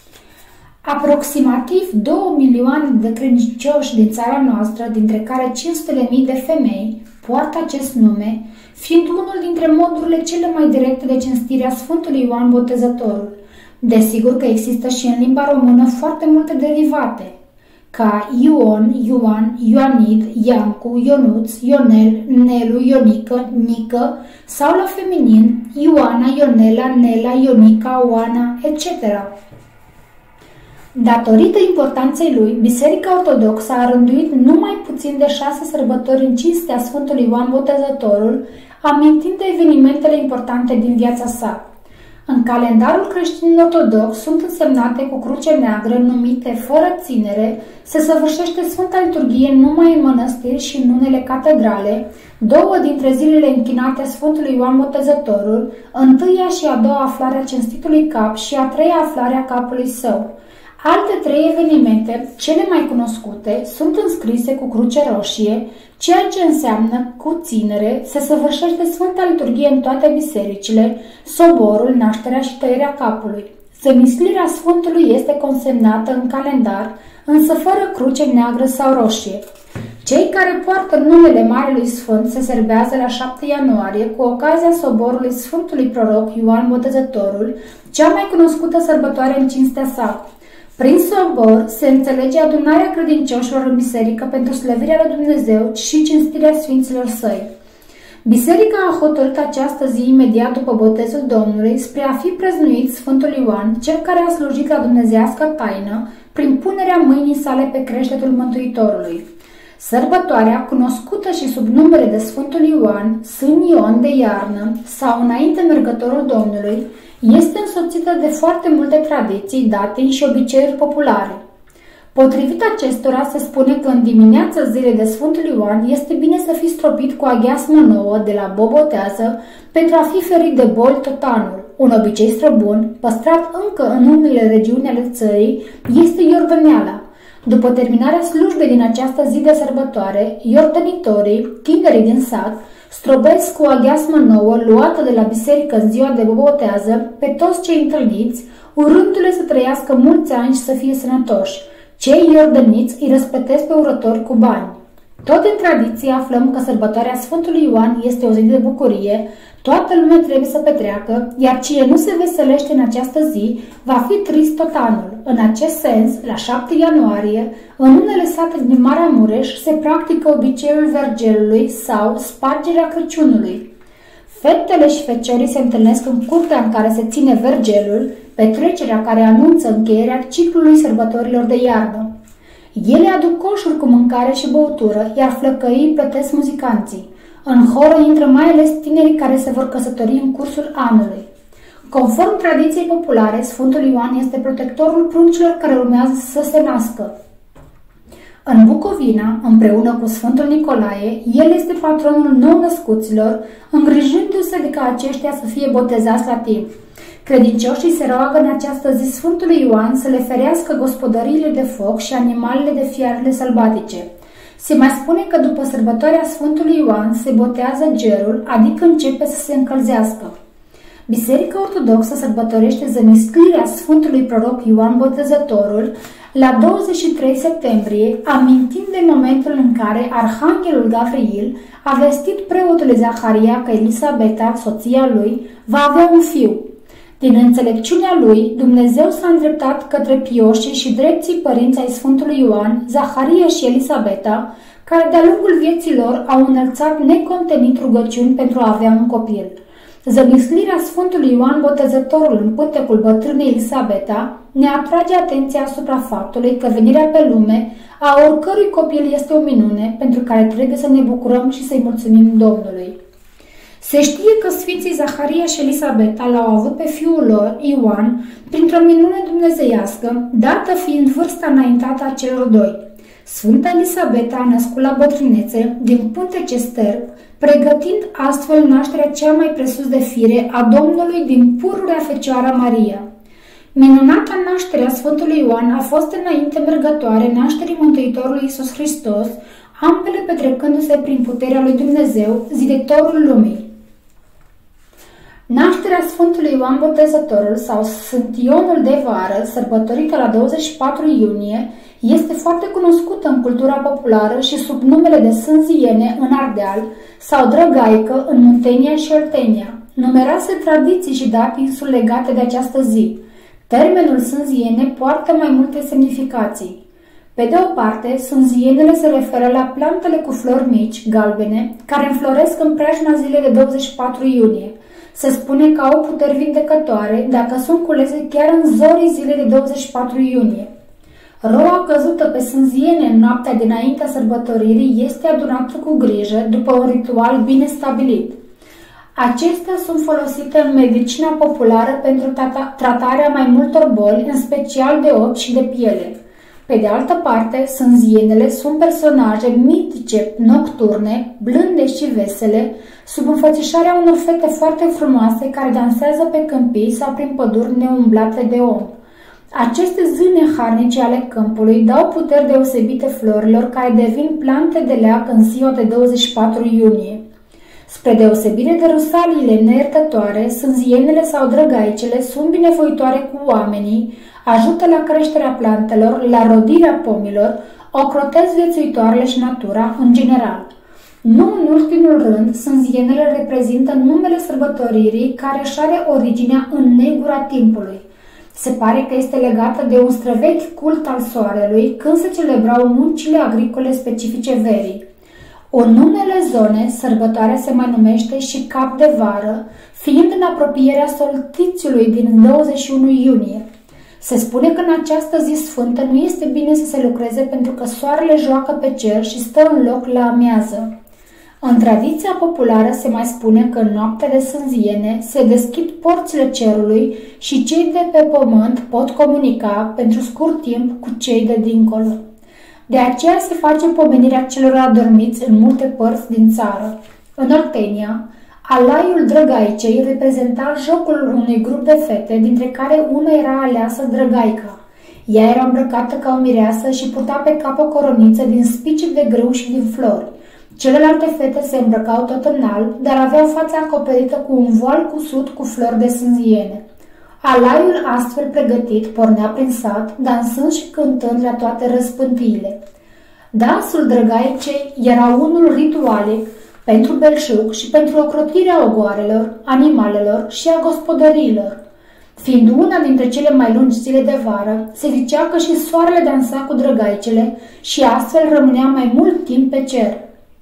Aproximativ 2 milioane de credincioși din țara noastră, dintre care 500.000 de femei, poartă acest nume, fiind unul dintre modurile cele mai directe de cinstire a Sfântului Ioan Botezătorul. Desigur că există și în limba română foarte multe derivate, ca Ion, Ioan, Ioanid, Iancu, Ionuț, Ionel, Nelu, Ionică, Nică sau la feminin Ioana, Ionela, Nela, Ionica, Oana, etc. Datorită importanței lui, Biserica Ortodoxă a rânduit numai puțin de 6 sărbători în cinstea Sfântului Ioan Botezătorul, amintind de evenimentele importante din viața sa. În calendarul creștin ortodox sunt însemnate cu cruce neagră, numite fără ținere, se săvârșește Sfânta Liturghie numai în mănăstiri și în unele catedrale, 2 dintre zilele închinate Sfântului Ioan Botezătorul, întâia și a doua aflare a cinstitului cap și a treia aflare a capului său. Alte 3 evenimente, cele mai cunoscute, sunt înscrise cu cruce roșie, ceea ce înseamnă cu ținere, se săvârșește Sfânta Liturghie în toate bisericile, soborul, nașterea și tăierea capului. Zămislirea Sfântului este consemnată în calendar, însă fără cruce neagră sau roșie. Cei care poartă numele Marelui Sfânt se serbează la 7 ianuarie cu ocazia soborului Sfântului Proroc Ioan Botezătorul, cea mai cunoscută sărbătoare în cinstea sa. Prin sobor se înțelege adunarea credincioșilor în biserică pentru slăvirea lui Dumnezeu și cinstirea sfinților săi. Biserica a hotărât această zi imediat după botezul Domnului spre a fi prăznuit Sfântul Ioan, cel care a slujit la dumnezeiască taină, prin punerea mâinii sale pe creștetul Mântuitorului. Sărbătoarea, cunoscută și sub numele de Sfântul Ioan, Sân Ion de iarnă sau înainte mergătorul Domnului, este însoțită de foarte multe tradiții, date și obiceiuri populare. Potrivit acestora, se spune că în dimineața zilei de Sfântul Ioan este bine să fii stropit cu aghiasmă nouă de la bobotează pentru a fi ferit de boli tot anul. Un obicei străbun, păstrat încă în unele regiuni ale țării, este iordăneala. După terminarea slujbei din această zi de sărbătoare, iordănitorii, tinerii din sat, strobesc cu o aghiasmă nouă luată de la biserică în ziua de botează pe toți cei întâlniți, urându-le să trăiască mulți ani și să fie sănătoși. Cei iordăniți îi răsplătesc pe urători cu bani. Tot din tradiție aflăm că sărbătoarea Sfântului Ioan este o zi de bucurie, toată lumea trebuie să petreacă, iar cine nu se veselește în această zi va fi trist tot anul. În acest sens, la 7 ianuarie, în unele sate din Marea Mureș se practică obiceiul vergelului sau spargerea Crăciunului. Fetele și feciorii se întâlnesc în curtea în care se ține vergelul, petrecerea care anunță încheierea ciclului sărbătorilor de iarnă. Ele aduc coșuri cu mâncare și băutură, iar flăcăii plătesc muzicanții. În horă intră mai ales tinerii care se vor căsători în cursul anului. Conform tradiției populare, Sfântul Ioan este protectorul pruncilor care urmează să se nască. În Bucovina, împreună cu Sfântul Nicolae, el este patronul nou-născuților, îngrijindu-se de ca aceștia să fie botezați la timp. Credincioșii se roagă în această zi Sfântului Ioan să le ferească gospodăriile de foc și animalele de fiarele sălbatice. Se mai spune că după sărbătoarea Sfântului Ioan se botează gerul, adică începe să se încălzească. Biserica Ortodoxă sărbătorește zămislirea Sfântului Proroc Ioan Botezătorul la 23 septembrie, amintind de momentul în care Arhanghelul Gavril a vestit preotului Zaharia că Elisabeta, soția lui, va avea un fiu. Din înțelepciunea lui, Dumnezeu s-a îndreptat către pioșii și drepții părinți ai Sfântului Ioan, Zaharia și Elisabeta, care de-a lungul vieții lor au înălțat necontenit rugăciuni pentru a avea un copil. Zămislirea Sfântului Ioan Botezătorul în pântecul bătrânei Elisabeta ne atrage atenția asupra faptului că venirea pe lume a oricărui copil este o minune pentru care trebuie să ne bucurăm și să-i mulțumim Domnului. Se știe că Sfinții Zaharia și Elisabeta l-au avut pe fiul lor, Ioan, printr-o minune dumnezeiască, dată fiind vârsta înaintată a celor doi. Sfânta Elisabeta a născut la bătrânețe, din pântece sterp, pregătind astfel nașterea cea mai presus de fire a Domnului din pururea Fecioara Maria. Minunata nașterea Sfântului Ioan a fost înainte mergătoare nașterii Mântuitorului Iisus Hristos, ambele petrecându-se prin puterea lui Dumnezeu, ziditorul lumii. Nașterea Sfântului Ioan Botezătorul sau Sfânt Ionul de vară, sărbătorită la 24 iunie, este foarte cunoscută în cultura populară și sub numele de Sânziene în Ardeal sau Drăgaică în Muntenia și Oltenia. Numeroase tradiții și datini sunt legate de această zi. Termenul Sânziene poartă mai multe semnificații. Pe de o parte, sânzienele se referă la plantele cu flori mici, galbene, care înfloresc în preajma zilei de 24 iunie. Se spune că au puteri vindecătoare dacă sunt culese chiar în zorii zilei de 24 iunie. Roa căzută pe sânziene în noaptea dinaintea sărbătoririi este adunată cu grijă după un ritual bine stabilit. Acestea sunt folosite în medicina populară pentru tratarea mai multor boli, în special de ochi și de piele. Pe de altă parte, sânzienele sunt personaje mitice, nocturne, blânde și vesele, sub înfățișarea unor fete foarte frumoase care dansează pe câmpii sau prin păduri neumblate de om. Aceste zâne harnice ale câmpului dau puteri deosebite florilor care devin plante de leac în ziua de 24 iunie. Spre deosebire de rusaliile neiertătoare, sânzienele sau drăgaicele sunt binevoitoare cu oamenii, ajută la creșterea plantelor, la rodirea pomilor, ocrotesc viețuitoarele și natura în general. Nu în ultimul rând, sânzienele reprezintă numele sărbătoririi care își are originea în negura timpului. Se pare că este legată de un străvechi cult al soarelui când se celebrau muncile agricole specifice verii. În unele zone, sărbătoarea se mai numește și cap de vară, fiind în apropierea solstițiului din 21 iunie. Se spune că în această zi sfântă nu este bine să se lucreze pentru că soarele joacă pe cer și stă în loc la amiază. În tradiția populară se mai spune că în noaptea de sânziene se deschid porțile cerului și cei de pe pământ pot comunica pentru scurt timp cu cei de dincolo. De aceea se face pomenirea celor adormiți în multe părți din țară. În Oltenia, alaiul drăgaicei reprezenta jocul unui grup de fete, dintre care una era aleasă Drăgaica. Ea era îmbrăcată ca o mireasă și purta pe cap o coroniță din spice de grâu și din flori. Celelalte fete se îmbrăcau tot în alb, dar aveau fața acoperită cu un voal cusut cu flori de sânziene. Alaiul astfel pregătit pornea prin sat, dansând și cântând la toate răspântiile. Dansul drăgaicei era unul ritualic pentru belșug și pentru ocrotirea ogoarelor, animalelor și a gospodăriilor. Fiind una dintre cele mai lungi zile de vară, se zicea că și soarele dansa cu drăgaicele și astfel rămânea mai mult timp pe cer.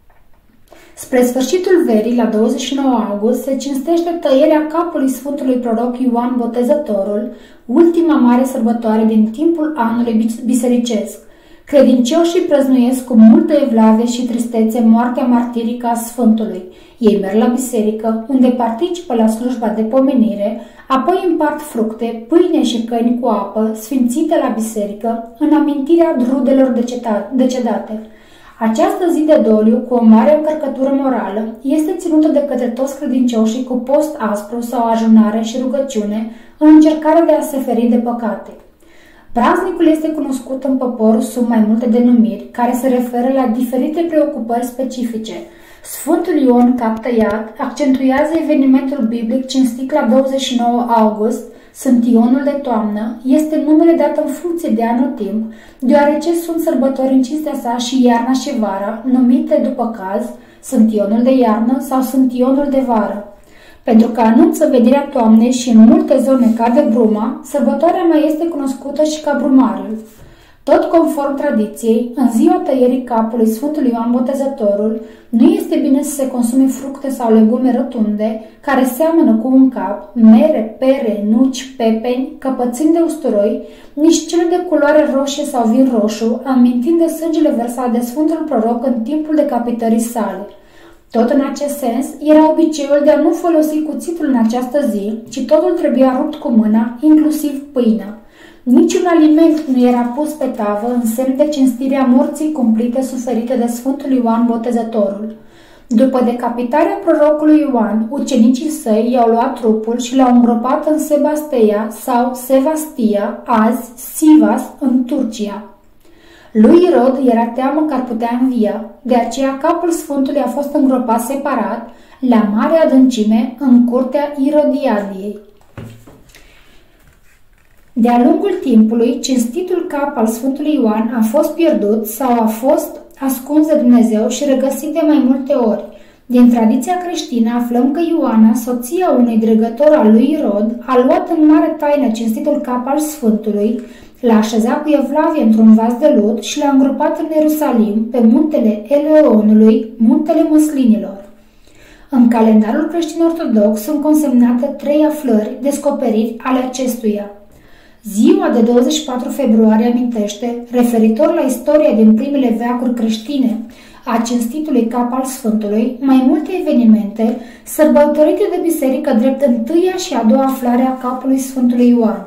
Spre sfârșitul verii, la 29 august, se cinstește tăierea capului Sfântului Proroc Ioan Botezătorul, ultima mare sărbătoare din timpul anului bisericesc. Credincioșii prăznuiesc cu multă evlavie și tristețe moartea martirică a Sfântului. Ei merg la biserică, unde participă la slujba de pomenire, apoi împart fructe, pâine și căni cu apă, sfințite la biserică, în amintirea rudelor decedate. Această zi de doliu, cu o mare încărcătură morală, este ținută de către toți credincioșii cu post aspru sau ajunare și rugăciune, în încercarea de a se feri de păcate. Praznicul este cunoscut în popor sub mai multe denumiri, care se referă la diferite preocupări specifice. Sfântul Ion Cap Tăiat accentuează evenimentul biblic cinstit la 29 august, Sunt Ionul de toamnă, este numele dat în funcție de anotimp, deoarece sunt sărbători în cinstea sa și iarna și vara, numite după caz Sunt Ionul de iarnă sau Sunt Ionul de vară. Pentru că anunță venirea toamnei și în multe zone cade bruma, sărbătoarea mai este cunoscută și ca Brumariul. Tot conform tradiției, în ziua tăierii capului Sfântului Ioan Botezătorul, nu este bine să se consume fructe sau legume rotunde, care seamănă cu un cap, mere, pere, nuci, pepeni, căpățâni de usturoi, nici cele de culoare roșie sau vin roșu, amintind de sângele versat de Sfântul Proroc în timpul decapitării sale. Tot în acest sens, era obiceiul de a nu folosi cuțitul în această zi, ci totul trebuia rupt cu mâna, inclusiv pâinea. Niciun aliment nu era pus pe tavă în semn de cinstirea morții cumplite suferite de Sfântul Ioan Botezătorul. După decapitarea prorocului Ioan, ucenicii săi i-au luat trupul și l-au îngropat în Sebasteia sau Sevastia, azi Sivas, în Turcia. Lui Irod era teamă că ar putea învia, de aceea capul Sfântului a fost îngropat separat, la mare adâncime, în curtea Irodiadiei. De-a lungul timpului, cinstitul cap al Sfântului Ioan a fost pierdut sau a fost ascuns de Dumnezeu și regăsit de mai multe ori. Din tradiția creștină aflăm că Ioana, soția unui dregător al lui Irod, a luat în mare taină cinstitul cap al Sfântului, l-a așezat cu evlavie într-un vas de lut și l-a îngropat în Ierusalim, pe muntele Eleonului, muntele Măslinilor. În calendarul creștin-ortodox sunt consemnate 3 aflări, descoperiri ale acestuia. Ziua de 24 februarie amintește, referitor la istoria din primele veacuri creștine a cinstitului cap al Sfântului, mai multe evenimente sărbătorite de biserică drept întâia și a doua aflare a capului Sfântului Ioan.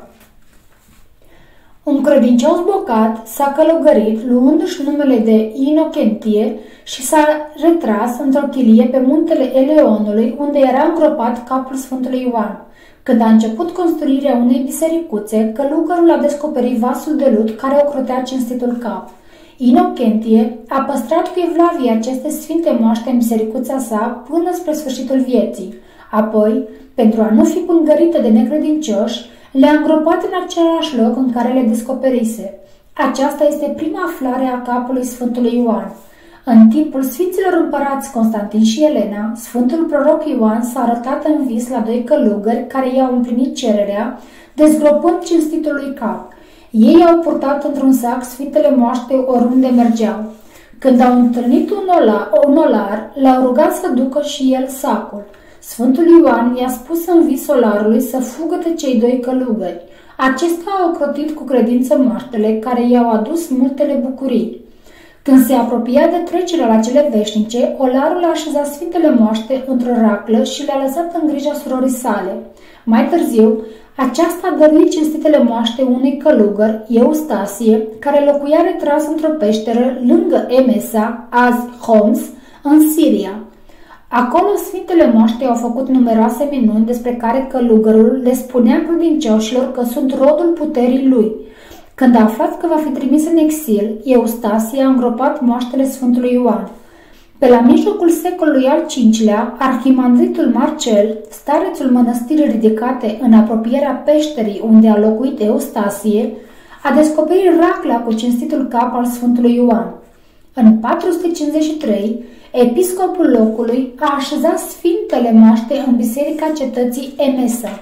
Un credincios bocat s-a călugărit luându-și numele de Inocentie și s-a retras într-o chilie pe muntele Eleonului, unde era îngropat capul Sfântului Ioan. Când a început construirea unei bisericuțe, călugărul a descoperit vasul de lut care ocrotea cinstitul cap. Inocentie a păstrat cu evlavie aceste sfinte moaște în bisericuța sa până spre sfârșitul vieții. Apoi, pentru a nu fi pângărită de necredincioși, le-a îngropat în același loc în care le descoperise. Aceasta este prima aflare a capului Sfântului Ioan. În timpul Sfinților Împărați Constantin și Elena, Sfântul Proroc Ioan s-a arătat în vis la 2 călugări care i-au împlinit cererea, dezgropând cinstitul lui cap. Ei au purtat într-un sac sfintele moaște oriunde mergeau. Când au întâlnit un olar, l-au rugat să ducă și el sacul. Sfântul Ioan i-a spus în vis olarului să fugă de cei 2 călugări. Acesta a ocrotit cu credință moaștele care i-au adus multele bucurii. Când se apropia de trecerea la cele veșnice, olarul a așezat sfintele moaște într-o raclă și le-a lăsat în grija surorii sale. Mai târziu, aceasta a dăruit cinstitele moaște unui călugăr, Eustasie, care locuia retras într-o peșteră lângă Emesa, azi Homs, în Siria. Acolo sfintele moaște au făcut numeroase minuni despre care călugărul le spunea credincioșilor că sunt rodul puterii lui. Când a aflat că va fi trimis în exil, Eustasie a îngropat moaștele Sfântului Ioan. Pe la mijlocul secolului al V-lea, arhimandritul Marcel, starețul mănăstirii ridicate în apropierea peșterii unde a locuit Eustasie, a descoperit racla cu cinstitul cap al Sfântului Ioan. În 453, episcopul locului a așezat sfintele moaște în biserica cetății Emesa.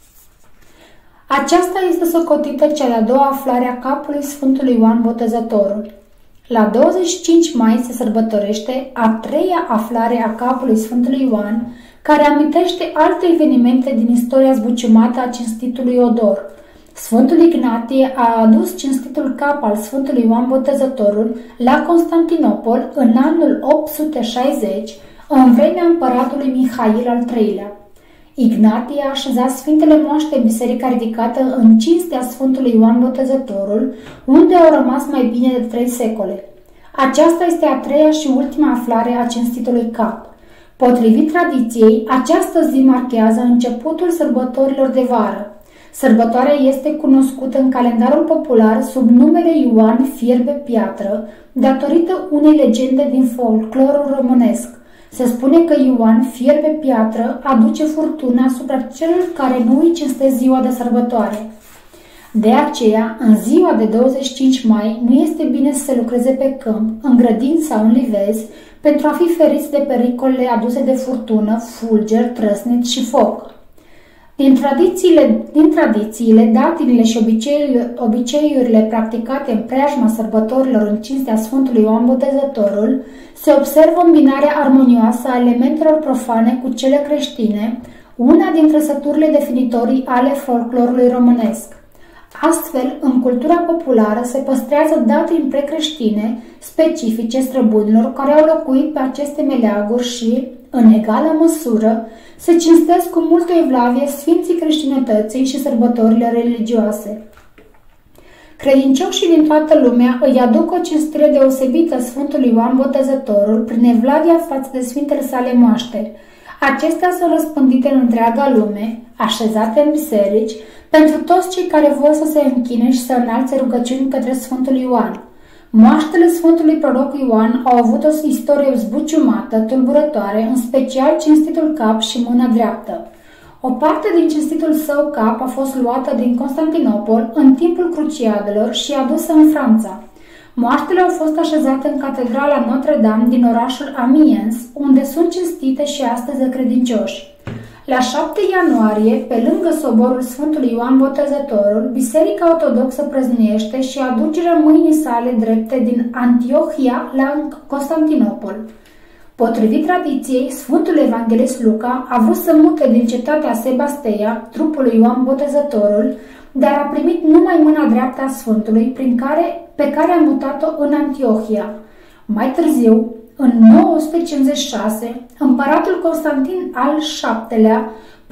Aceasta este socotită cea de-a doua aflare a capului Sfântului Ioan Botezătorul. La 25 mai se sărbătorește a treia aflare a capului Sfântului Ioan, care amintește alte evenimente din istoria zbuciumată a cinstitului Odor. Sfântul Ignatie a adus cinstitul cap al Sfântului Ioan Botezătorul la Constantinopol în anul 860, în vremea împăratului Mihail al III-lea. Ignatie a așezat sfintele moaște în biserica ridicată în cinstea Sfântului Ioan Botezătorul, unde au rămas mai bine de 3 secole. Aceasta este a treia și ultima aflare a cinstitului cap. Potrivit tradiției, această zi marchează începutul sărbătorilor de vară. Sărbătoarea este cunoscută în calendarul popular sub numele Ioan Fierbe Piatră, datorită unei legende din folclorul românesc. Se spune că Ioan Fierbe Piatră aduce furtuna asupra celor care nu îi cinstesc ziua de sărbătoare. De aceea, în ziua de 25 mai, nu este bine să se lucreze pe câmp, în grădini sau în livezi, pentru a fi feriți de pericolele aduse de furtună, fulger, trăsnet și foc. Din tradițiile, datinile și obiceiurile practicate în preajma sărbătorilor în cinstea Sfântului Ioan Botezătorul, se observă îmbinarea armonioasă a elementelor profane cu cele creștine, una din trăsăturile definitorii ale folclorului românesc. Astfel, în cultura populară se păstrează datini precreștine specifice străbunilor care au locuit pe aceste meleaguri și, în egală măsură, se cinstesc cu multă evlavie sfinții creștinătății și sărbătorile religioase. Credincioșii din toată lumea îi aduc o cinstire deosebită Sfântului Ioan Botezătorul prin evlavia față de sfintele sale moaște. Acestea sunt răspândite în întreaga lume, așezate în biserici, pentru toți cei care vor să se închine și să înalțe rugăciuni către Sfântul Ioan. Moaștele Sfântului Proroc Ioan au avut o istorie zbuciumată, tulburătoare, în special cinstitul cap și mâna dreaptă. O parte din cinstitul său cap a fost luată din Constantinopol în timpul cruciadelor și adusă în Franța. Moaștele au fost așezate în catedrala Notre-Dame din orașul Amiens, unde sunt cinstite și astăzi de credincioși. La 7 ianuarie, pe lângă soborul Sfântului Ioan Botezătorul, Biserica Ortodoxă prăznuiește și aducerea mâinii sale drepte din Antiohia la Constantinopol. Potrivit tradiției, Sfântul Evanghelist Luca a vrut să mute din cetatea Sebasteia trupul lui Ioan Botezătorul, dar a primit numai mâna dreaptă a Sfântului, pe care a mutat-o în Antiohia. Mai târziu, în 956, împăratul Constantin al VII-lea,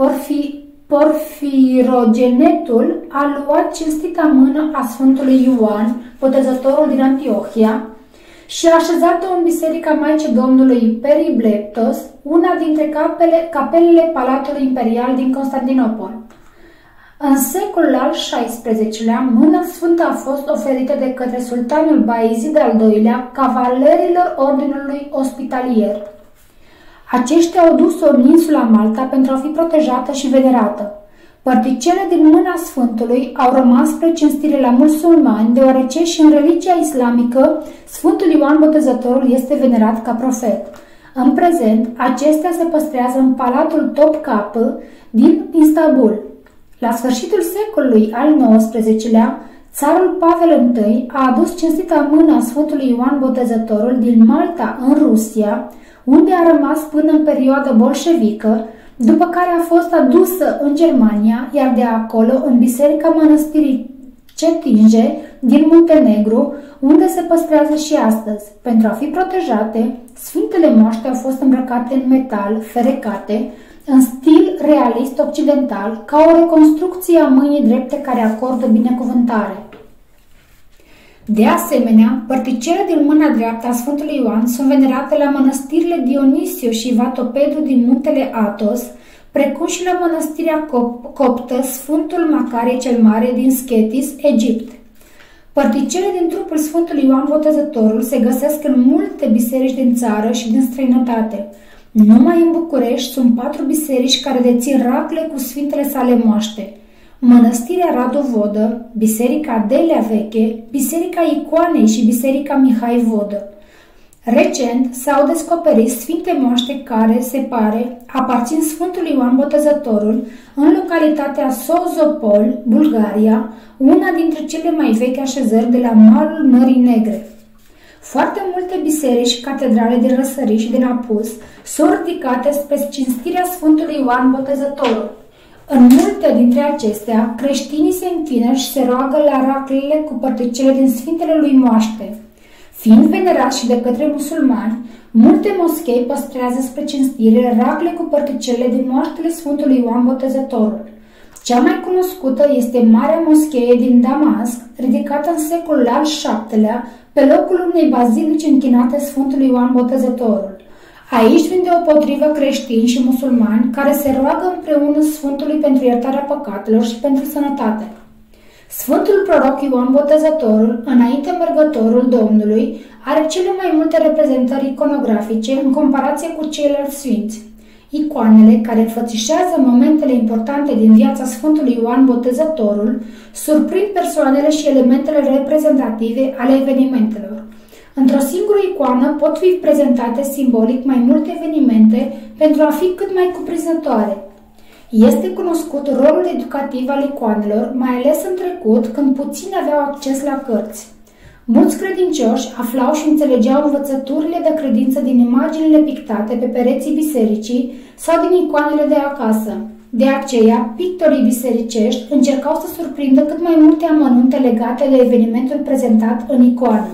Porfirogenetul, a luat cinstita mână a Sfântului Ioan, Botezătorul din Antiohia, și a așezat-o în Biserica Maicii Domnului Peribleptos, una dintre capelele Palatului Imperial din Constantinopol. În secolul al XVI-lea, mâna sfântă a fost oferită de către sultanul Baezid al II-lea cavalerilor Ordinului Ospitalier. Aceștia au dus-o în insula Malta pentru a fi protejată și venerată. Părticele din mâna Sfântului au rămas spre cinstire la musulmani, deoarece și în religia islamică Sfântul Ioan Botezătorul este venerat ca profet. În prezent, acestea se păstrează în Palatul Topkapı din Istanbul. La sfârșitul secolului al XIX-lea, țarul Pavel I a adus cinstita mână a Sfântului Ioan Botezătorul din Malta în Rusia, unde a rămas până în perioada bolșevică, după care a fost adusă în Germania, iar de acolo în Biserica Mănăstirii Cetinje din Muntenegru, unde se păstrează și astăzi. Pentru a fi protejate, sfintele moaște au fost îmbrăcate în metal, ferecate, în stil realist occidental, ca o reconstrucție a mâinii drepte care acordă binecuvântare. De asemenea, părticele din mâna dreaptă a Sfântului Ioan sunt venerate la mănăstirile Dionisio și Vatopedru din muntele Athos, precum și la mănăstirea coptă Sfântul Macarie cel Mare din Schetis, Egipt. Părticele din trupul Sfântului Ioan Botezătorul se găsesc în multe biserici din țară și din străinătate. Numai în București sunt 4 biserici care dețin racle cu sfintele sale moaște: Mănăstirea Radu Vodă, Biserica Delea Veche, Biserica Icoanei și Biserica Mihai Vodă. Recent s-au descoperit sfinte moaște care, se pare, aparțin Sfântului Ioan Botezătorul în localitatea Sozopol, Bulgaria, una dintre cele mai vechi așezări de la malul Mării Negre. Foarte multe biserici, catedrale din Răsărit și din Apus sunt ridicate spre cinstirea Sfântului Ioan Botezătorul. În multe dintre acestea, creștinii se închină și se roagă la raclele cu părticele din sfintele lui moaște. Fiind venerați și de către musulmani, multe moschei păstrează spre cinstire racle cu părticele din moaștele Sfântului Ioan Botezătorul. Cea mai cunoscută este Marea Moschee din Damasc, ridicată în secolul al VII-lea, pe locul unei bazilici închinate Sfântului Ioan Botezătorul. Aici vin deopotrivă creștini și musulmani care se roagă împreună Sfântului pentru iertarea păcatelor și pentru sănătate. Sfântul proroc Ioan Botezătorul, înainte mergătorul Domnului, are cele mai multe reprezentări iconografice în comparație cu ceilalți sfinți. Icoanele, care înfățișează momentele importante din viața Sfântului Ioan Botezătorul, surprind persoanele și elementele reprezentative ale evenimentelor. Într-o singură icoană pot fi prezentate simbolic mai multe evenimente pentru a fi cât mai cuprinzătoare. Este cunoscut rolul educativ al icoanelor, mai ales în trecut, când puțini aveau acces la cărți. Mulți credincioși aflau și înțelegeau învățăturile de credință din imaginile pictate pe pereții bisericii sau din icoanele de acasă. De aceea, pictorii bisericești încercau să surprindă cât mai multe amănunte legate de evenimentul prezentat în icoană.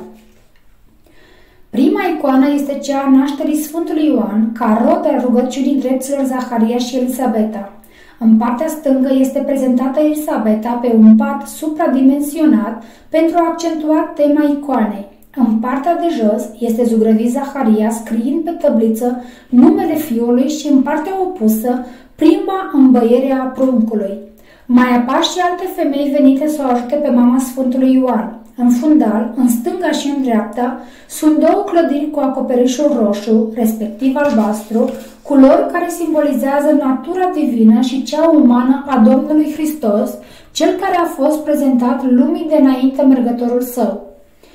Prima icoană este cea a nașterii Sfântului Ioan, ca rod al rugăciunii drepților Zaharia și Elisabeta. În partea stângă este prezentată Elisabeta pe un pat supradimensionat pentru a accentua tema icoanei. În partea de jos este zugrăvit Zaharia scriind pe tăbliță numele fiului și în partea opusă prima îmbăiere a pruncului. Mai apar și alte femei venite să o ajute pe mama Sfântului Ioan. În fundal, în stânga și în dreapta, sunt 2 clădiri cu acoperișul roșu, respectiv albastru, culori care simbolizează natura divină și cea umană a Domnului Hristos, cel care a fost prezentat lumii de înainte mergătorul său.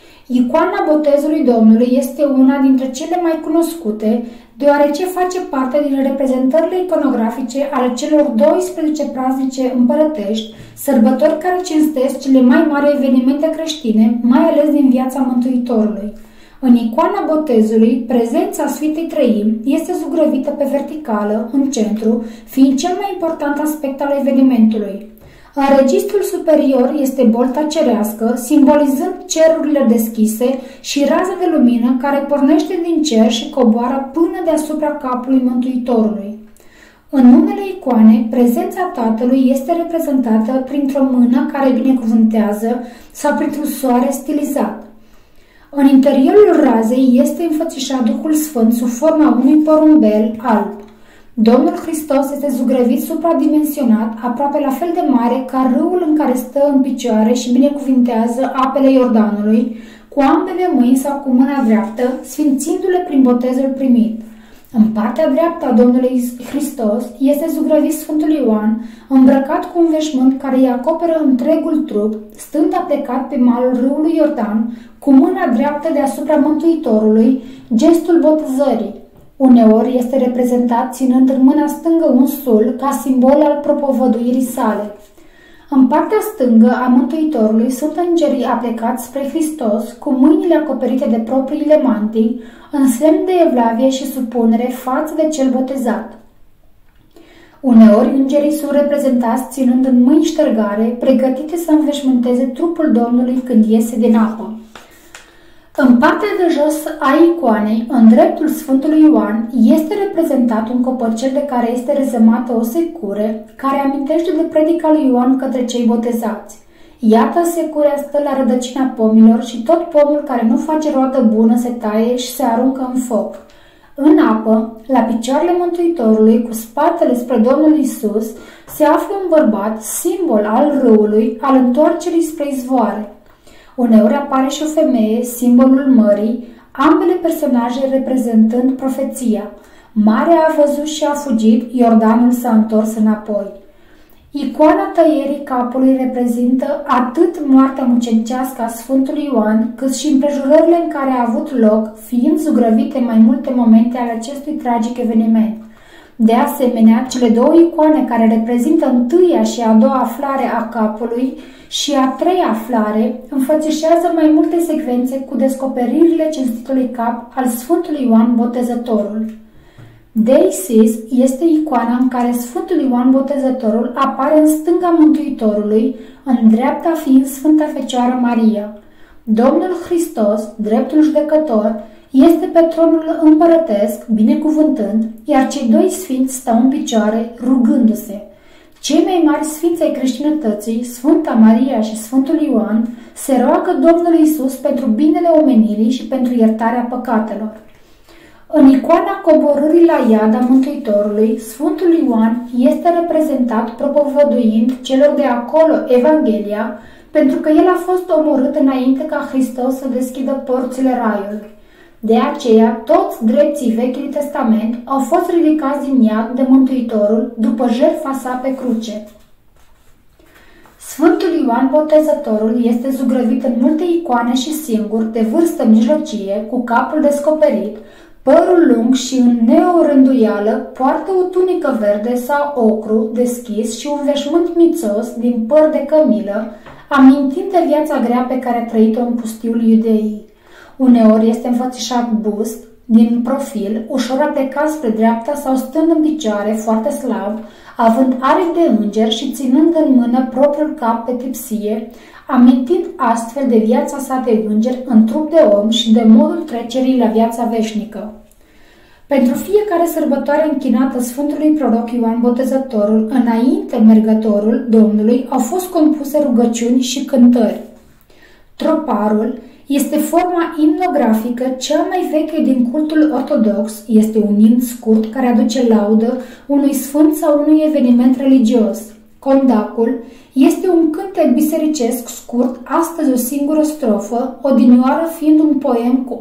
Icoana Botezului Domnului este una dintre cele mai cunoscute, deoarece face parte din reprezentările iconografice ale celor 12 praznice împărătești, sărbători care cinstesc cele mai mari evenimente creștine, mai ales din viața Mântuitorului. În icoana Botezului, prezența Sfintei Trăimi este zugrăvită pe verticală, în centru, fiind cel mai important aspect al evenimentului. În registrul superior este bolta cerească, simbolizând cerurile deschise și raza de lumină care pornește din cer și coboară până deasupra capului Mântuitorului. În numele icoanei, prezența Tatălui este reprezentată printr-o mână care binecuvântează sau printr-un soare stilizat. În interiorul razei este înfățișat Duhul Sfânt sub forma unui porumbel alb. Domnul Hristos este zugrăvit supradimensionat, aproape la fel de mare ca râul în care stă în picioare și binecuvintează apele Iordanului, cu ambele mâini sau cu mâna dreaptă, sfințindu-le prin botezul primit. În partea dreaptă a Domnului Hristos este zugrăvit Sfântul Ioan, îmbrăcat cu un veșmânt care îi acoperă întregul trup, stând aplecat pe malul râului Iordan, cu mâna dreaptă deasupra Mântuitorului, gestul botezării. Uneori este reprezentat ținând în mâna stângă un sul ca simbol al propovăduirii sale. În partea stângă a Mântuitorului sunt îngerii aplecați spre Hristos, cu mâinile acoperite de propriile mantii, în semn de evlavie și supunere față de cel botezat. Uneori, îngerii sunt reprezentați ținând în mâini ștergare, pregătite să înveșmânteze trupul Domnului când iese din apă. În partea de jos a icoanei, în dreptul Sfântului Ioan, este reprezentat un copărcel de care este rezemată o secure, care amintește de predica lui Ioan către cei botezați. Iată, securea stă la rădăcina pomilor și tot pomul care nu face roadă bună se taie și se aruncă în foc. În apă, la picioarele Mântuitorului, cu spatele spre Domnul Isus, se află un bărbat, simbol al râului, al întoarcerii spre izvoare. Uneori apare și o femeie, simbolul mării, ambele personaje reprezentând profeția. Marea a văzut și a fugit, Iordanul s-a întors înapoi. Icoana tăierii capului reprezintă atât moartea mucenicească a Sfântului Ioan, cât și împrejurările în care a avut loc, fiind zugrăvite mai multe momente ale acestui tragic eveniment. De asemenea, cele două icoane care reprezintă întâia și a doua aflare a capului și a treia aflare înfățișează mai multe secvențe cu descoperirile cinstitului cap al Sfântului Ioan Botezătorul. Deisis este icoana în care Sfântul Ioan Botezătorul apare în stânga Mântuitorului, în dreapta fiind Sfânta Fecioară Maria. Domnul Hristos, dreptul judecător, este pe tronul împărătesc, binecuvântând, iar cei doi sfinți stau în picioare, rugându-se. Cei mai mari sfinți ai creștinătății, Sfânta Maria și Sfântul Ioan, se roagă Domnului Iisus pentru binele omenirii și pentru iertarea păcatelor. În icoana coborârii la iad a Mântuitorului, Sfântul Ioan este reprezentat propovăduind celor de acolo Evanghelia, pentru că el a fost omorât înainte ca Hristos să deschidă porțile raiului. De aceea, toți drepții Vechiului Testament au fost ridicați din iad de Mântuitorul după jertfa sa pe cruce. Sfântul Ioan Botezătorul este zugrăvit în multe icoane și singur, de vârstă mijlocie, cu capul descoperit, părul lung și în neorânduială, poartă o tunică verde sau ocru deschis și un veșmânt mițos din păr de cămilă, amintind de viața grea pe care a trăit-o în pustiul Iudeii. Uneori este înfățișat bust, din profil, ușor aplecat spre dreapta sau stând în picioare, foarte slab, având aripi de înger și ținând în mână propriul cap pe tipsie, amintind astfel de viața sa de înger în trup de om și de modul trecerii la viața veșnică. Pentru fiecare sărbătoare închinată Sfântului Proroc Ioan Botezătorul, înainte mergătorul Domnului, au fost compuse rugăciuni și cântări. Troparul este forma imnografică cea mai veche din cultul ortodox, este un imn scurt care aduce laudă unui sfânt sau unui eveniment religios. Condacul este un cântec bisericesc scurt, astăzi o singură strofă, odinioară fiind un poem cu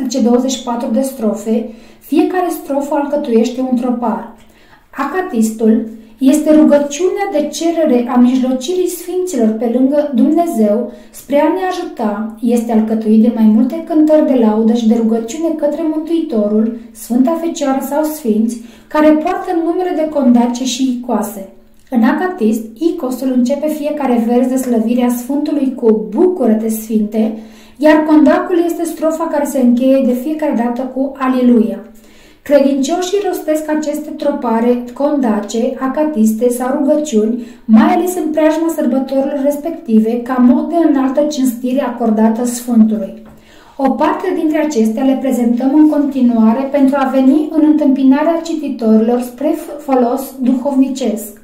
18-24 de strofe, fiecare strofă alcătuiește un tropar. Acatistul este rugăciunea de cerere a mijlocirii sfinților pe lângă Dumnezeu spre a ne ajuta, este alcătuit de mai multe cântări de laudă și de rugăciune către Mântuitorul, Sfânta Fecioară sau Sfinți, care poartă numele de condace și icoase. În acatist, icosul începe fiecare vers de slăvire a Sfântului cu Bucură-te, Sfinte, iar condacul este strofa care se încheie de fiecare dată cu Aleluia. Credincioșii rostesc aceste tropare, condace, acatiste sau rugăciuni, mai ales în preajma sărbătorilor respective, ca mod de înaltă cinstire acordată Sfântului. O parte dintre acestea le prezentăm în continuare pentru a veni în întâmpinarea cititorilor spre folos duhovnicesc.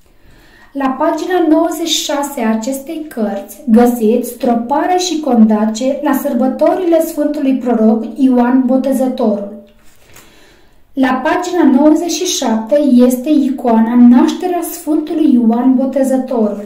La pagina 96 a acestei cărți găsiți tropare și condace la sărbătorile Sfântului Proroc Ioan Botezătorul. La pagina 97 este icoana Nașterea Sfântului Ioan Botezătorul.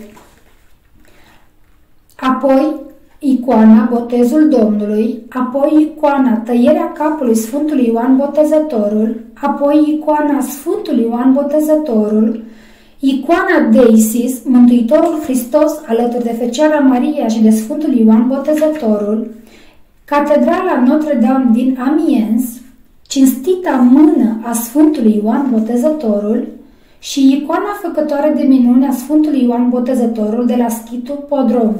Apoi icoana Botezul Domnului, apoi icoana Tăierea capului Sfântului Ioan Botezătorul, apoi icoana Sfântului Ioan Botezătorul, icoana Deisis, Mântuitorul Hristos alături de Fecioara Maria și de Sfântul Ioan Botezătorul, Catedrala Notre-Dame din Amiens, cinstita mână a Sfântului Ioan Botezătorul și icoana făcătoare de minune a Sfântului Ioan Botezătorul de la Schitul Podromul.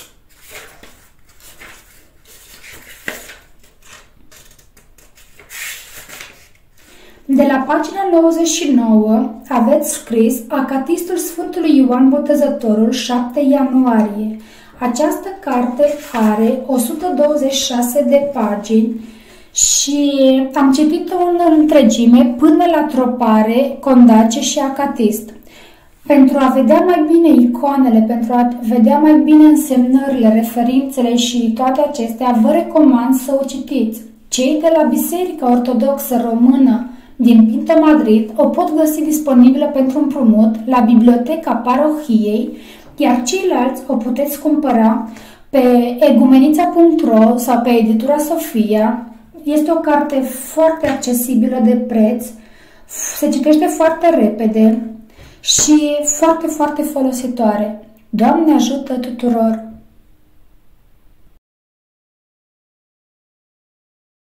De la pagina 99 aveți scris Acatistul Sfântului Ioan Botezătorul, 7 ianuarie. Această carte are 126 de pagini și am citit-o în întregime până la tropare, condace și acatist. Pentru a vedea mai bine icoanele, pentru a vedea mai bine însemnările, referințele și toate acestea, vă recomand să o citiți. Cei de la Biserica Ortodoxă Română din Pinto Madrid o pot găsi disponibilă pentru împrumut la Biblioteca Parohiei, iar ceilalți o puteți cumpăra pe egumenița.ro sau pe editura Sofia. Este o carte foarte accesibilă de preț, se citește foarte repede și foarte, foarte folositoare. Doamne ajută tuturor!